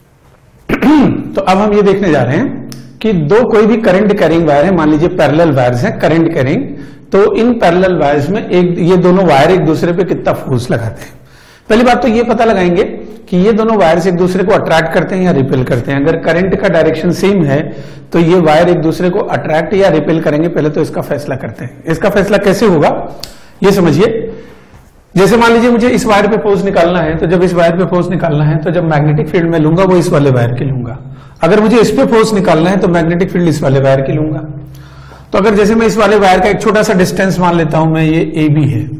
तो अब हम ये देखने जा रहे हैं कि दो कोई भी करंट कैरिंग वायर है, मान लीजिए पैरेलल वायर्स है करंट कैरिंग, तो इन पैरेलल वायर्स में ये दोनों वायर एक दूसरे पे कितना फोर्स लगाते हैं। पहली बात तो ये पता लगाएंगे कि ये दोनों वायर्स एक दूसरे को अट्रैक्ट करते हैं या रिपेल करते हैं। अगर करंट का डायरेक्शन सेम है तो ये वायर एक दूसरे को अट्रैक्ट या रिपेल करेंगे, पहले तो इसका फैसला करते हैं। इसका फैसला कैसे होगा ये समझिए। जैसे मान लीजिए मुझे इस वायर पे फोर्स निकालना है, तो जब इस वायर पे फोर्स निकालना है तो जब मैग्नेटिक फील्ड में लूंगा वो इस वाले वायर के लूंगा। अगर मुझे इस पे फोर्स निकालना है तो मैग्नेटिक फील्ड इस वाले वायर के लूंगा। तो अगर जैसे मैं इस वाले वायर का एक छोटा सा डिस्टेंस मान लेता हूं, मैं ये ए बी है,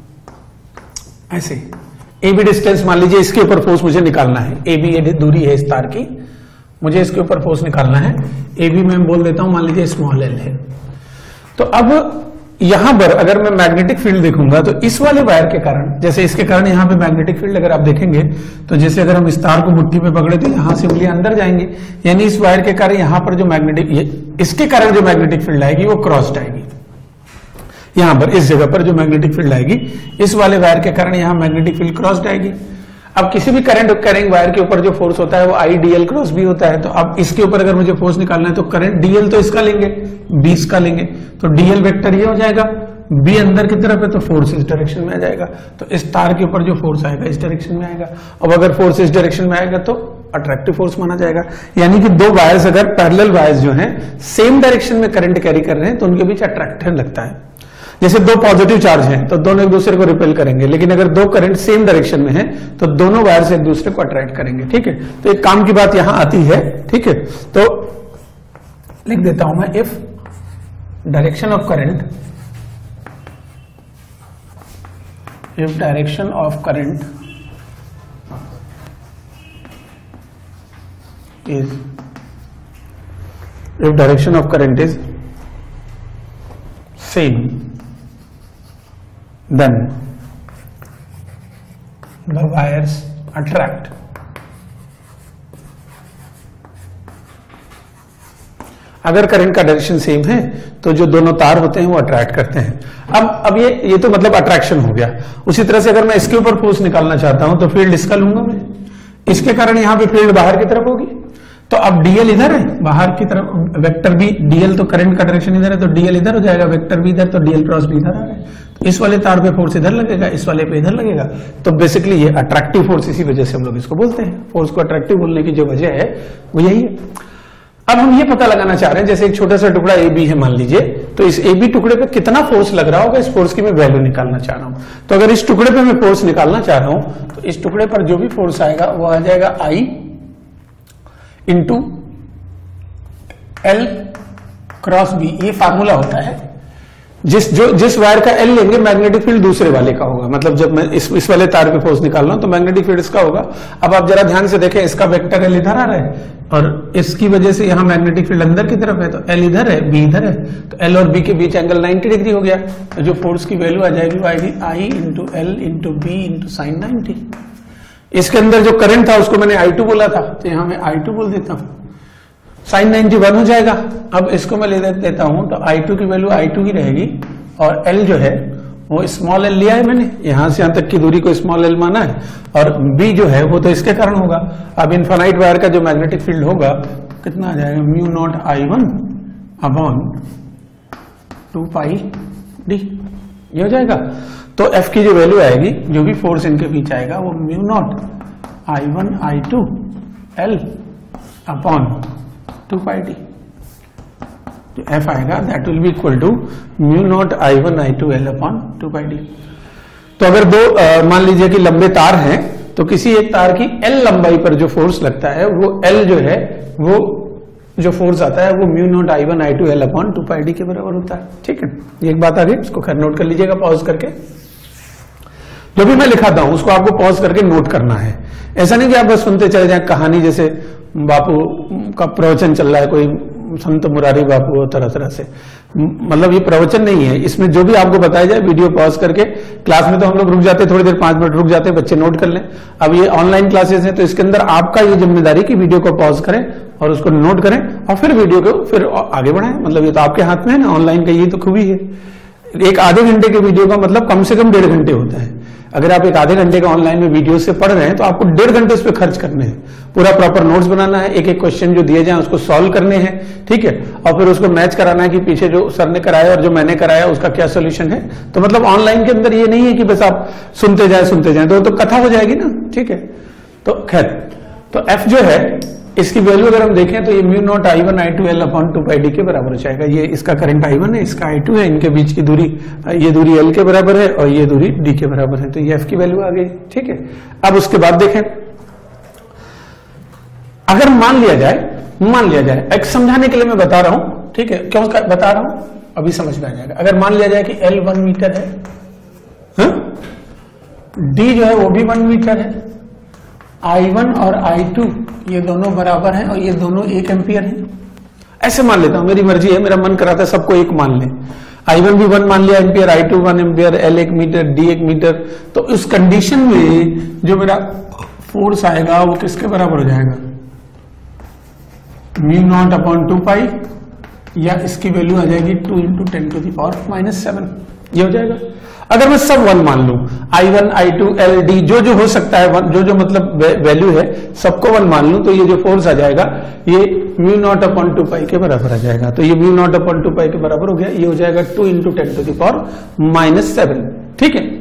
ऐसे ए बी डिस्टेंस मान लीजिए, इसके ऊपर फोर्स मुझे निकालना है। ए बी ये दूरी है इस तार की, मुझे इसके ऊपर फोर्स निकालना है। ए बी में बोल देता हूं मान लीजिए स्मॉल एल है। तो अब यहां पर अगर मैं मैग्नेटिक फील्ड देखूंगा तो इस वाले वायर के कारण, जैसे इसके कारण यहां पे मैग्नेटिक फील्ड अगर आप देखेंगे तो जैसे अगर हम इस तार को मुट्ठी में पकड़े तो यहां से उंगलियां अंदर जाएंगे, यानी इस वायर के कारण यहां पर जो मैग्नेटिक इसके कारण जो मैग्नेटिक फील्ड आएगी वो क्रॉस्ड आएगी। यहां पर इस जगह पर जो मैग्नेटिक फील्ड आएगी इस वाले वायर के कारण यहां मैग्नेटिक फील्ड क्रॉस्ड आएगी। अब किसी भी करंट कैरिंग वायर के ऊपर जो फोर्स होता है वो I D L cross B होता है। तो अब इसके ऊपर अगर मुझे फोर्स निकालना है तो करंट डीएल तो इसका लेंगे, बी इसका लेंगे, तो डीएल वेक्टर ये हो जाएगा, बी अंदर की तरफ है तो फोर्स इस डायरेक्शन में आ जाएगा, तो इस तार के ऊपर जो फोर्स आएगा इस डायरेक्शन में आएगा। अब अगर फोर्स इस डायरेक्शन में आएगा तो अट्रैक्टिव फोर्स माना जाएगा। यानी कि दो वायर्स अगर पैरेलल वायर्स जो हैं सेम डायरेक्शन में करंट कैरी कर रहे हैं तो उनके बीच अट्रैक्शन लगता है। जैसे दो पॉजिटिव चार्ज हैं तो दोनों एक दूसरे को रिपेल करेंगे, लेकिन अगर दो करंट सेम डायरेक्शन में है तो दोनों वायर्स एक दूसरे को अट्रैक्ट करेंगे। ठीक है, तो एक काम की बात यहां आती है। ठीक है, तो लिख देता हूं मैं, if direction of current if direction of current is same, then the wires attract. अगर करंट का डायरेक्शन सेम है तो जो दोनों तार होते हैं वो अट्रैक्ट करते हैं। अब ये तो मतलब अट्रैक्शन हो गया। उसी तरह से अगर मैं इसके ऊपर फोर्स निकालना चाहता हूं तो फील्ड इसका लूंगा मैं, इसके कारण यहां पे फील्ड बाहर की तरफ होगी। तो अब डीएल इधर है, बाहर की तरफ वेक्टर बी, डीएल तो करंट का डायरेक्शन इधर है तो डीएल इधर हो जाएगा, वेक्टर बी इधर तो डीएल क्रॉस बी इधर आ रहा है। तो इस वाले तार पे फोर्स इधर लगेगा, इस वाले पे इधर लगेगा। तो बेसिकली ये अट्रैक्टिव फोर्स, इसी वजह से हम लोग इसको बोलते हैं। फोर्स को अट्रैक्टिव बोलने की जो वजह है वो यही है। अब हम ये पता लगाना चाह रहे हैं, जैसे एक छोटा सा टुकड़ा ए बी है मान लीजिए, तो इस ए बी टुकड़े पे कितना फोर्स लग रहा होगा, इस फोर्स की मैं वैल्यू निकालना चाह रहा हूं। तो अगर इस टुकड़े पे मैं फोर्स निकालना चाह रहा हूं तो इस टुकड़े पर जो भी फोर्स आएगा वो आ जाएगा I into L cross B. ये फार्मूला होता है। जिस वायर का एल लेंगे मैग्नेटिक फील्ड दूसरे वाले का होगा। मतलब जब मैं इस वाले तार पे फोर्स निकाल रहा हूं तो मैग्नेटिक फील्ड इसका होगा। अब आप जरा ध्यान से देखें, इसका वेक्टर एल इधर आ रहा है और इसकी वजह से यहां मैग्नेटिक फील्ड अंदर की तरफ है, तो एल इधर है, बी इधर है, तो एल और बी के बीच एंगल 90 डिग्री हो गया। तो जो फोर्स की वैल्यू आ जाएगी वो आएगी I into L into B into sine 90। इसके अंदर जो करंट था उसको मैंने I2 बोला था, तो यहां मैं I2 बोल देता हूं, साइन 90 1 हो जाएगा। अब इसको मैं ले देता हूं तो I2 की वैल्यू I2 ही रहेगी और L जो है वो स्मॉल एल लिया है मैंने, यहां से यहां तक की दूरी को स्मॉल एल माना है, और B जो है वो तो इसके कारण होगा। अब इनफाइनाइट वायर का जो मैग्नेटिक फील्ड होगा कितना आ जाएगा, mu naught I1 upon 2 πd, ये हो जाएगा। तो F की जो वैल्यू आएगी, जो भी फोर्स इनके बीच आएगा, वो mu naught I1 I2 L upon 2 πd, तो F आएगा that will be equal to mu naught I1 I2 L upon 2 πd। तो अगर दो मान लीजिए कि लंबे तार हैं, तो किसी एक तार की L लंबाई पर जो फोर्स लगता है, वो L जो है, वो जो फोर्स आता है वो mu naught I1 I2 L upon 2 πd के बराबर होता है। ठीक है, ये एक बात आ गई, इसको खैर नोट कर लीजिएगा पॉज करके। जो भी मैं लिखाता हूं उसको आपको पॉज करके नोट करना है। ऐसा नहीं कि आप बस सुनते चले जाएं कहानी, जैसे बापू का प्रवचन चल रहा है, कोई संत मुरारी बापू तरह तरह से, मतलब ये प्रवचन नहीं है। इसमें जो भी आपको बताया जाए वीडियो पॉज करके, क्लास में तो हम लोग रुक जाते, थोड़ी देर 5 मिनट रुक जाते, बच्चे नोट कर लें। अब ये ऑनलाइन क्लासेस हैं, तो इसके अंदर आपका ये जिम्मेदारी कि वीडियो को पॉज करें और उसको नोट करें और फिर वीडियो को फिर आगे बढ़ाएं। मतलब ये तो आपके हाथ में है ना, ऑनलाइन का ये तो खूबी है। एक आधे घंटे के वीडियो का मतलब कम से कम 1.5 घंटे होता है। अगर आप एक आधे घंटे का ऑनलाइन में वीडियो से पढ़ रहे हैं, तो आपको 1.5 घंटे उस पर खर्च करने हैं। पूरा प्रॉपर नोट्स बनाना है, एक एक क्वेश्चन जो दिए जाए उसको सॉल्व करने हैं, ठीक है, और फिर उसको मैच कराना है कि पीछे जो सर ने कराया और जो मैंने कराया उसका क्या सोल्यूशन है। तो मतलब ऑनलाइन के अंदर ये नहीं है कि बस आप सुनते जाए तो कथा हो जाएगी ना। ठीक है, तो खैर, तो एफ जो है इसकी वैल्यू अगर हम देखें तो ये mu naught I1 I2 L upon 2 πd के बराबर हो जाएगा। ये इसका करंट I1 है, इसका I2 है, इनके बीच की दूरी, ये दूरी L के बराबर है और ये दूरी D के बराबर है। तो ये F की वैल्यू आ गई। ठीक है, अब उसके बाद देखें, अगर मान लिया जाए, एक समझाने के लिए मैं बता रहा हूं, ठीक है, क्यों बता रहा हूं अभी समझ में आ जाएगा। अगर मान लिया जाए कि L 1 मीटर है, D जो है वो भी 1 मीटर है, I1 और I2 ये दोनों बराबर हैं और ये दोनों 1 एम्पियर हैं। ऐसे मान लेता हूं, मेरी मर्जी है, मेरा मन कराता है सबको एक मान ले। I1 भी 1 मान लिया ampere, I2 1 ampere, L 1 metre, D 1 metre. तो उस कंडीशन में जो मेरा फोर्स आएगा वो किसके बराबर हो जाएगा, म्यू नॉट अपॉन 2 पाई, या इसकी वैल्यू आ जाएगी 2 × 10⁻⁻7, ये हो जाएगा। अगर मैं सब 1 मान लूं, I1 I2 L D जो हो सकता है, जो मतलब वैल्यू है सबको 1 मान लूं, तो ये जो फोर्स आ जाएगा ये म्यू नॉट अपॉन 2 पाई के बराबर आ जाएगा। तो ये म्यू नॉट अपॉन 2 पाई के बराबर हो गया, ये हो जाएगा 2 × 10⁻⁻7। ठीक है,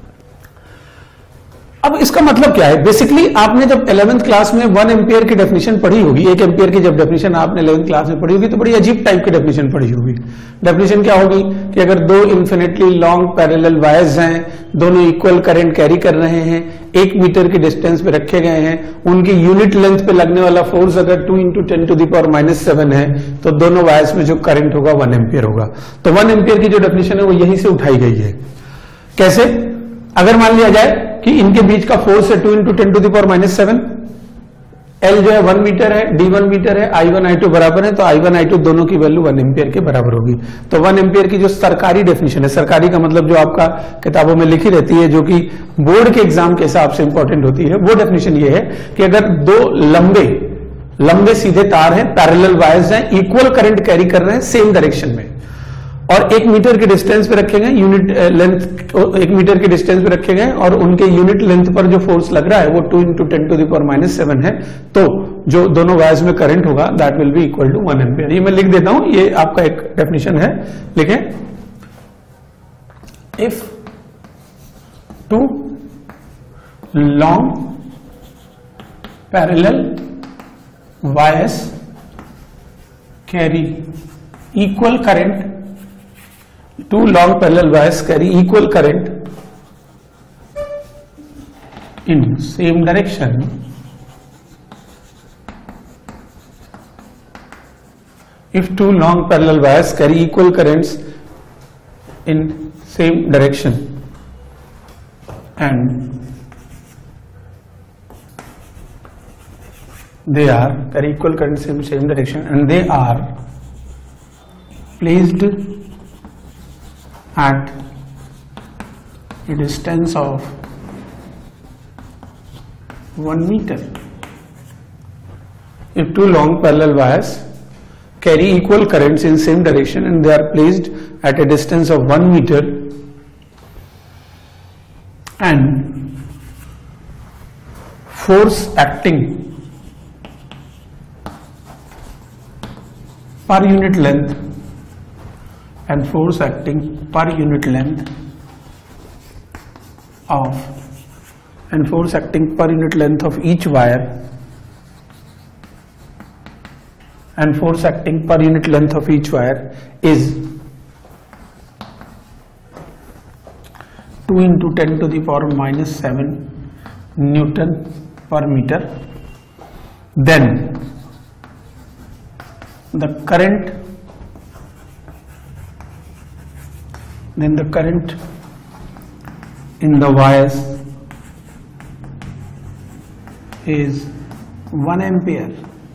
अब इसका मतलब क्या है, बेसिकली आपने जब 11th क्लास में 1 एम्पियर की डेफिनेशन पढ़ी होगी, 1 एम्पियर की जब डेफिनेशन आपने 11th क्लास में पढ़ी होगी, तो बड़ी अजीब टाइप की डेफिनेशन पढ़ी होगी। डेफिनेशन क्या होगी कि अगर 2 इन्फिनिटली लॉन्ग पैरेलल वायर्स हैं, दोनों इक्वल करंट कैरी कर रहे हैं, 1 मीटर की डिस्टेंस पे रखे गए हैं, उनकी यूनिट लेंथ पे लगने वाला फोर्स अगर 2 × 10⁻⁻7 है, तो दोनों वायर्स में जो करंट होगा 1 एम्पियर होगा। तो 1 एम्पियर की जो डेफिनेशन है वो यहीं से उठाई गई है। कैसे, अगर मान लिया जाए कि इनके बीच का फोर्स है 2 × 10⁻⁷, L जो है 1 मीटर है, D 1 मीटर है, I1 I2 बराबर है, तो I1 I2 दोनों की वैल्यू 1 एम्पियर के बराबर होगी। तो 1 एम्पियर की जो सरकारी डेफिनेशन है, सरकारी का मतलब जो आपका किताबों में लिखी रहती है, जो कि बोर्ड के एग्जाम के हिसाब से इंपॉर्टेंट होती है, वो डेफिनेशन ये है कि अगर 2 लंबे सीधे तार हैं, पैरेलल वायर्स हैं, इक्वल करंट कैरी कर रहे हैं सेम डायरेक्शन में, और 1 मीटर के डिस्टेंस पे रखे गए, यूनिट लेंथ 1 मीटर के डिस्टेंस पे रखे गए, और उनके यूनिट लेंथ पर जो फोर्स लग रहा है वो 2 × 10⁻⁷ है, तो जो दोनों वायर्स में करंट होगा that will be equal to 1 ampere. ये मैं लिख देता हूं, ये आपका एक डेफिनेशन है, लिखें, if 2 long parallel wires carry equal current, 2 long parallel wires carry equal current in same direction, if 2 long parallel wires carry equal currents in same direction and they are carry equal currents in same direction and they are placed at a distance of 1 meter. If 2 long parallel wires carry equal currents in same direction and they are placed at a distance of 1 meter and force acting per unit length and force acting per unit length of each wire and force acting per unit length of each wire is 2 into 10 to the power minus 7 Newton per meter, then the current in the wires is 1 ampere.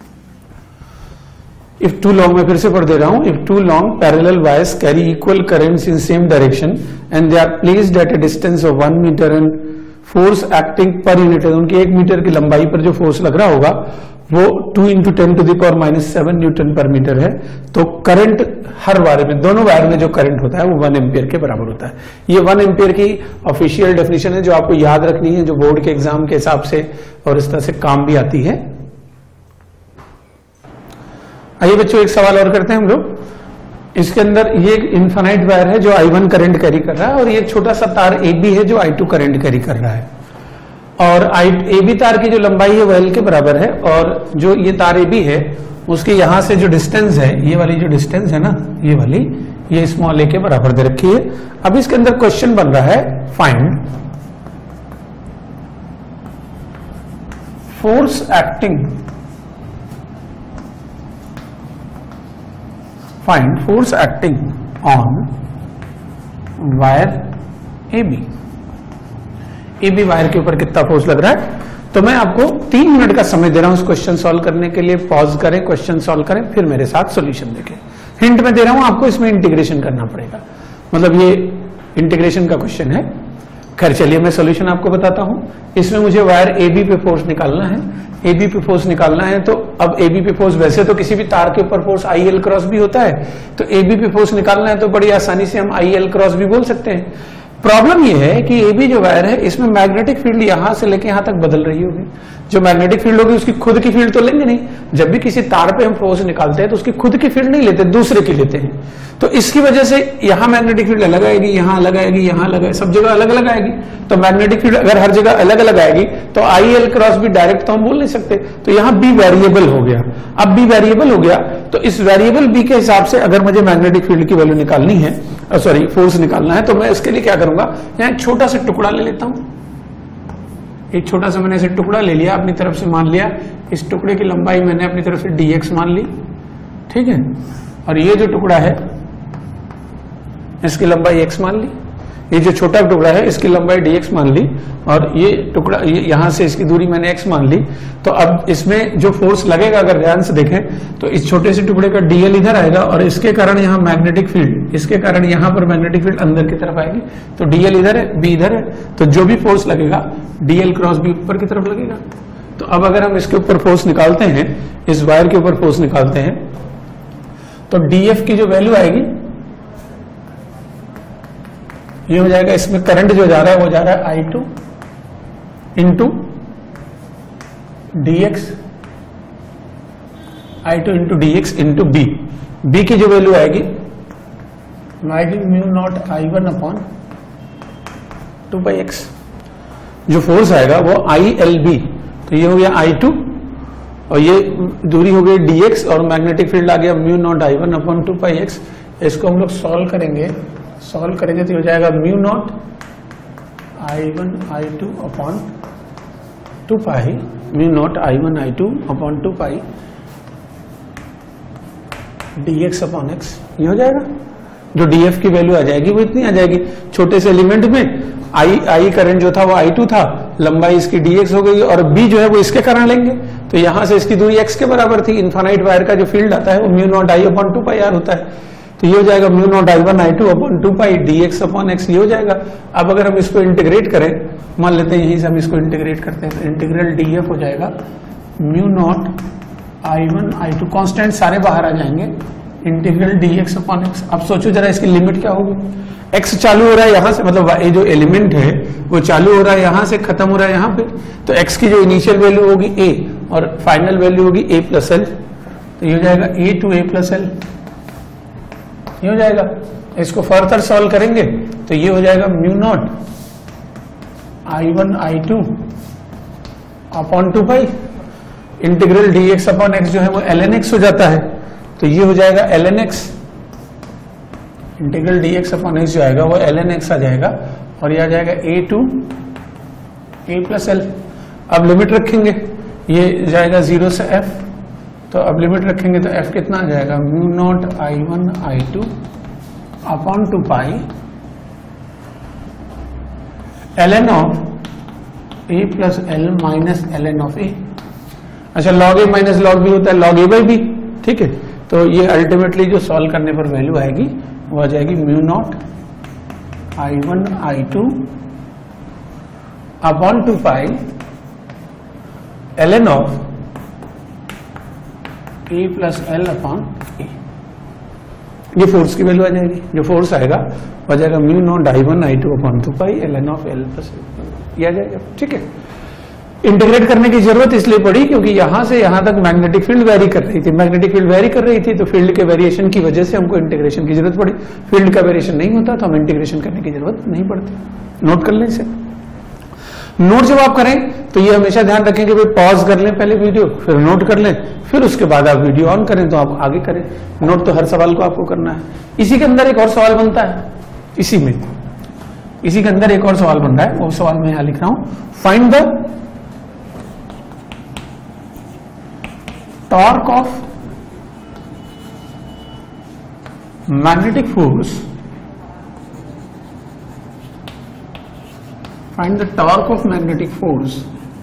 If two long, मैं फिर से पढ़ दे रहा हूं, if two long parallel wires carry equal currents in same direction and they are placed at a distance of 1 meter and force acting per unit, उनकी 1 metre की लंबाई पर जो फोर्स लग रहा होगा वो 2 into 10 to the power minus 7 newton per metre है, तो करंट हर वायर में, दोनों वायर में जो करंट होता है वो 1 एम्पियर के बराबर होता है। ये 1 एम्पियर की ऑफिशियल डेफिनेशन है जो आपको याद रखनी है, जो बोर्ड के एग्जाम के हिसाब से और इस तरह से काम भी आती है। आइए बच्चों एक सवाल और करते हैं हम लोग। इसके अंदर ये एक इनफाइनाइट वायर है जो I1 करंट कैरी कर रहा है और ये एक छोटा सा तार AB है जो I2 करंट कैरी कर रहा है, और AB तार की जो लंबाई है वो L के बराबर है, और जो ये तार AB है उसके यहां से जो डिस्टेंस है, ये वाली जो डिस्टेंस है ना, ये वाली, ये स्मॉल a के बराबर दे रखी है। अब इसके अंदर क्वेश्चन बन रहा है find force acting on wire AB wire के ऊपर कितना फोर्स लग रहा है। तो मैं आपको 3 मिनट का समय दे रहा हूं इस क्वेश्चन सॉल्व करने के लिए। पॉज करें, क्वेश्चन सॉल्व करें, फिर मेरे साथ सॉल्यूशन देखें। हिंट में दे रहा हूं आपको, इसमें इंटीग्रेशन करना पड़ेगा, मतलब ये इंटीग्रेशन का क्वेश्चन है। खैर चलिए मैं सॉल्यूशन आपको बताता हूं। इसमें मुझे वायर AB पे फोर्स निकालना है, AB पे फोर्स निकालना है। तो अब AB पे फोर्स, वैसे तो किसी भी तार के ऊपर फोर्स IL क्रॉस भी होता है, तो AB पे फोर्स निकालना है तो बड़ी आसानी से हम IL क्रॉस भी बोल सकते हैं। प्रॉब्लम यह है कि AB जो वायर है इसमें मैग्नेटिक फील्ड यहां से लेके यहां तक बदल रही होगी। जो मैग्नेटिक फील्ड होगी उसकी खुद की फील्ड तो लेंगे नहीं, जब भी किसी तार पे हम फोर्स निकालते हैं तो उसकी खुद की फील्ड नहीं लेते, दूसरे की लेते हैं। तो इसकी वजह से यहां मैग्नेटिक फील्ड अलग आएगी, यहां अलग आएगी, यहां अलग आएगी, सब जगह अलग अलग आएगी। तो मैग्नेटिक फील्ड अगर हर जगह अलग अलग आएगी तो IL क्रॉस भी डायरेक्ट तो हम बोल नहीं सकते, तो यहां B वेरिएबल हो गया। अब B वेरिएबल हो गया तो इस वेरिएबल B के हिसाब से अगर मुझे मैग्नेटिक फील्ड की वैल्यू निकालनी है, सॉरी फोर्स निकालना है, तो मैं इसके लिए क्या करूंगा, यहां एक छोटा सा टुकड़ा ले लेता हूं। एक छोटा सा मैंने इसे टुकड़ा ले लिया, अपनी तरफ से मान लिया, इस टुकड़े की लंबाई मैंने अपनी तरफ से dx मान ली, ठीक है। और ये जो टुकड़ा है इसकी लंबाई x मान ली, ये जो छोटा टुकड़ा है इसकी लंबाई dx मान ली, और ये टुकड़ा यहां से इसकी दूरी मैंने x मान ली। तो अब इसमें जो फोर्स लगेगा, अगर ध्यान से देखें तो इस छोटे से टुकड़े का dl इधर आएगा और इसके कारण यहाँ मैग्नेटिक फील्ड, इसके कारण यहाँ पर मैग्नेटिक फील्ड अंदर की तरफ आएगी। तो dl इधर है, b इधर है, तो जो भी फोर्स लगेगा dl क्रॉस b ऊपर की तरफ लगेगा। तो अब अगर हम इसके ऊपर फोर्स निकालते हैं, इस वायर के ऊपर फोर्स निकालते हैं, तो df की जो वैल्यू आएगी ये हो जाएगा, इसमें करंट जो जा रहा है वो जा रहा है I2 into dx into b। b की जो वैल्यू आएगी mu naught I1 upon 2πx। जो फोर्स आएगा वो ILB, तो ये हो गया I2 और ये दूरी हो गई dx और मैग्नेटिक फील्ड आ गया mu naught I1 upon 2πx। इसको हम लोग सॉल्व करेंगे तो हो जाएगा mu naught I1 I2 upon 2π, mu naught I1 I2 upon 2π dx upon x। ये हो जाएगा, जो df की वैल्यू आ जाएगी वो इतनी आ जाएगी। छोटे से एलिमेंट में I करंट जो था वो I2 था, लंबाई इसकी dx हो गई, और b जो है वो इसके कारण लेंगे, तो यहां से इसकी दूरी x के बराबर थी। इनफाइनाइट वायर का जो फील्ड आता है वो mu naught I upon 2πr होता है। तो ये हो जाएगा mu naught I1 I2 upon 2π dx upon x, ये हो जाएगा। अब अगर हम इसको इंटीग्रेट करें, मान लेते हैं यहीं से हम इसको इंटीग्रेट करते हैं, तो इंटीग्रल df हो जाएगा mu naught I1 I2, constant सारे बाहर आ जाएंगे, इंटीग्रल dx अपॉन x। अब सोचो जरा इसकी लिमिट क्या होगी। x चालू हो रहा है यहां से, मतलब ये जो एलिमेंट है वो चालू हो रहा है यहां से, खत्म हो रहा है यहां पे। तो x की जो इनिशियल वैल्यू होगी a और फाइनल वैल्यू होगी a प्लस एल। तो ये हो जाएगा a to a plus L, ये हो जाएगा। इसको फर्दर सॉल्व करेंगे तो ये हो जाएगा mu naught I1 I2 upon 2 pi integral dx upon x जो है वो ln x हो जाता है, तो ये हो जाएगा ln x, integral dx upon x जो आएगा वो ln x आ जाएगा, और ये आ जाएगा a to a plus L. अब लिमिट रखेंगे, ये जाएगा 0 से f, तो अब लिमिट रखेंगे तो f कितना आ जाएगा mu naught I1 I2 upon 2 pi ln of a plus L minus ln of a। अच्छा, log a minus log b होता है log a बाई b, ठीक है। तो ये अल्टीमेटली जो सॉल्व करने पर वैल्यू आएगी वो आ जाएगी mu naught I1 I2 upon 2 pi ln of a plus L upon a। ये फोर्स की वैल्यू आ जाएगी, जो फोर्स आएगा वो आ जाएगा mu naught I1 I2 upon 2 pi ln of l plus ये आ जाएगा, ठीक है। इंटीग्रेट करने की जरूरत इसलिए पड़ी क्योंकि यहां से यहां तक मैग्नेटिक फील्ड वेरी कर रही थी, मैग्नेटिक फील्ड वेरी कर रही थी, तो फील्ड के वेरिएशन की वजह से हमको इंटीग्रेशन की जरूरत पड़ी। फील्ड का वेरिएशन नहीं होता तो हम इंटीग्रेशन करने की जरूरत नहीं पड़ती। नोट कर लें इसे। नोट जब आप करें तो ये हमेशा ध्यान रखें कि भाई पॉज कर लें पहले वीडियो, फिर नोट कर लें, फिर उसके बाद आप वीडियो ऑन करें तो आप आगे करें। नोट तो हर सवाल को आपको करना है। इसी के अंदर एक और सवाल बनता है, इसी के अंदर एक और सवाल बन रहा है, वो सवाल मैं यहां लिख रहा हूं। Find the torque of magnetic force, find the torque of magnetic force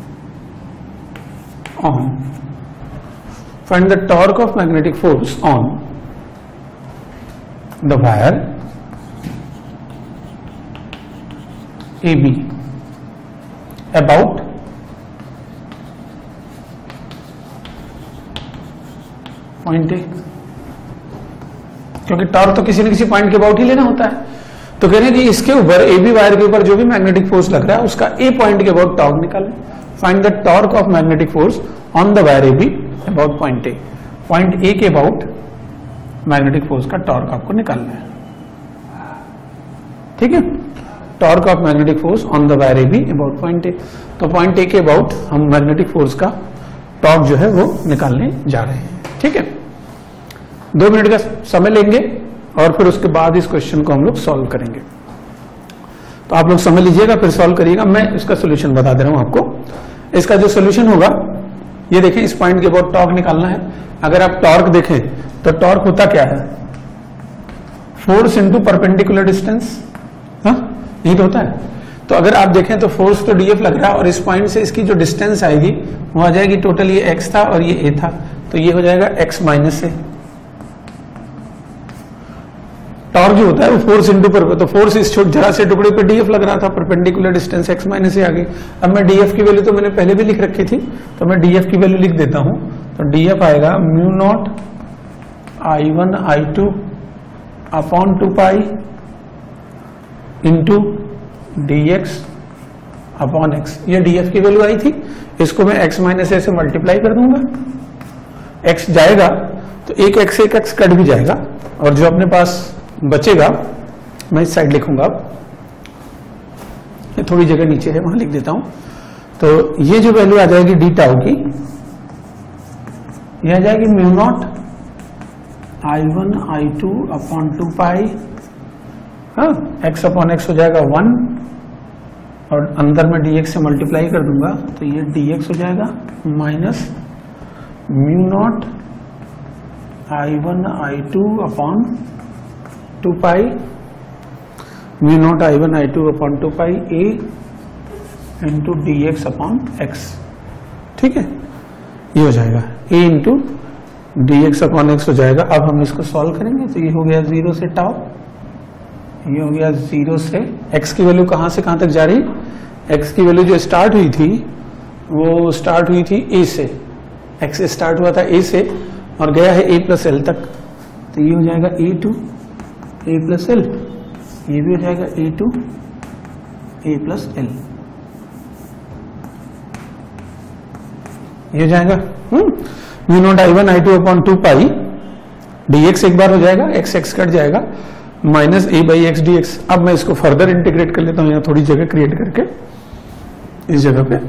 on, find the torque of magnetic force on the wire AB about point A, क्योंकि टॉर्क तो किसी न किसी पॉइंट के अबाउट ही लेना होता है। तो कह रहे हैं कि इसके ऊपर AB वायर के ऊपर जो भी मैग्नेटिक फोर्स लग रहा है उसका A पॉइंट के अबाउट टॉर्क निकालें। Find the torque of magnetic force on the wire AB about point A। Point A के अबाउट मैग्नेटिक फोर्स का टॉर्क आपको निकालना है, ठीक है। Torque of magnetic force on the wire AB about point A। तो point A के about हम मैग्नेटिक फोर्स का टॉर्क जो है वो निकालने जा रहे हैं, ठीक है। 2 मिनट का समय लेंगे और फिर उसके बाद इस क्वेश्चन को हम लोग सॉल्व करेंगे। तो आप लोग समझ लीजिएगा, फिर सॉल्व करिएगा। मैं इसका सोल्यूशन बता दे रहा हूं आपको। इसका जो सोल्यूशन होगा, ये देखें, इस पॉइंट के अबाउट टॉर्क निकालना है। अगर आप टॉर्क देखें तो टॉर्क होता क्या है, फोर्स इंटू परपेंडिकुलर डिस्टेंस, यही तो होता है। तो अगर आप देखें तो फोर्स तो DF लग रहा है और इस पॉइंट से इसकी जो डिस्टेंस आएगी वो आ जाएगी, टोटल ये x था और ये a था, तो ये हो जाएगा x माइनस a। टॉर्क जो होता है वो फोर्स इंटू पर, तो फोर्स इस जरा से टुकड़े पे DF लग रहा था, perpendicular distance x minus a आ गई। अब मैं DF की वैल्यू तो मैंने पहले भी लिख रखी थी, तो मैं DF की वैल्यू लिख देता हूं। तो DF आएगा mu naught I1 I2 upon 2 pi into dx upon x। ये DF की वैल्यू आई थी, इसको मैं x माइनस a से मल्टीप्लाई कर दूंगा। x जाएगा तो एक x कट भी जाएगा, और जो अपने पास बचेगा मैं इस साइड लिखूंगा। ये थोड़ी जगह नीचे है, वहां लिख देता हूं। तो ये जो वैल्यू आ जाएगी डी टाउ की, ये आ जाएगी mu naught I1 I2 upon 2 pi, x upon x हो जाएगा 1, और अंदर में dx से मल्टीप्लाई कर दूंगा तो ये dx हो जाएगा minus mu naught I1 I2 upon 2 pi, mu naught I1 I2 upon 2 pi a into dx upon x, ठीक है। ये हो जाएगा a into dx upon x हो जाएगा। अब हम इसको सॉल्व करेंगे तो ये हो गया 0 से टाउ, ये हो गया 0 से, x की वैल्यू कहां से कहां तक जा रही, x की वैल्यू जो स्टार्ट हुई थी वो स्टार्ट हुई थी a से, x स्टार्ट हुआ था a से और गया है a प्लस एल तक, तो ये हो जाएगा a to a plus L, ये भी हो जाएगा a to a plus L. ये जाएगा mu naught I1 I2 upon 2 pi dx एक बार हो जाएगा, x x कट जाएगा, minus a by X D X. अब मैं इसको फर्दर इंटीग्रेट कर लेता हूं, यहाँ थोड़ी जगह क्रिएट करके इस जगह पे।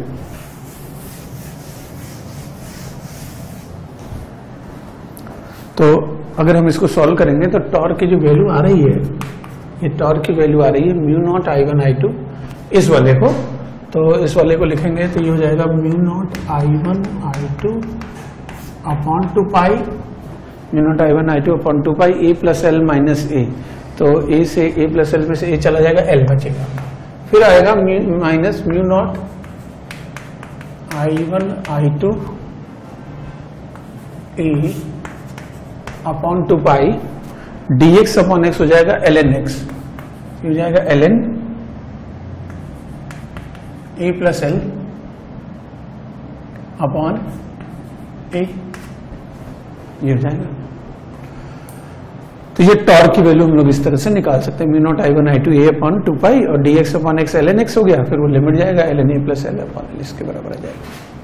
तो अगर हम इसको सॉल्व करेंगे तो टॉर्क की जो वैल्यू आ रही है, ये टॉर्क की वैल्यू आ रही है म्यू नॉट I1 I2 इस वाले को, तो इस वाले को लिखेंगे तो ये हो जाएगा mu naught I1 I2 upon 2 pi, mu naught I1 I2 upon 2 pi a plus L minus A. तो a से a प्लस एल में से a चला जाएगा, l बचेगा, फिर आएगा minus mu naught I1 I2 a upon 2 pi dx upon x हो जाएगा ln x, हो जाएगा ln a plus L upon a, ये हो जाएगा। तो ये टॉर्क की वैल्यू हम लोग इस तरह से निकाल सकते हैं, mu naught I1 I2 a upon 2 pi और dx upon x ln x हो गया, फिर वो लिमिट जाएगा ln a plus L upon L, इसके बराबर आ जाएगा।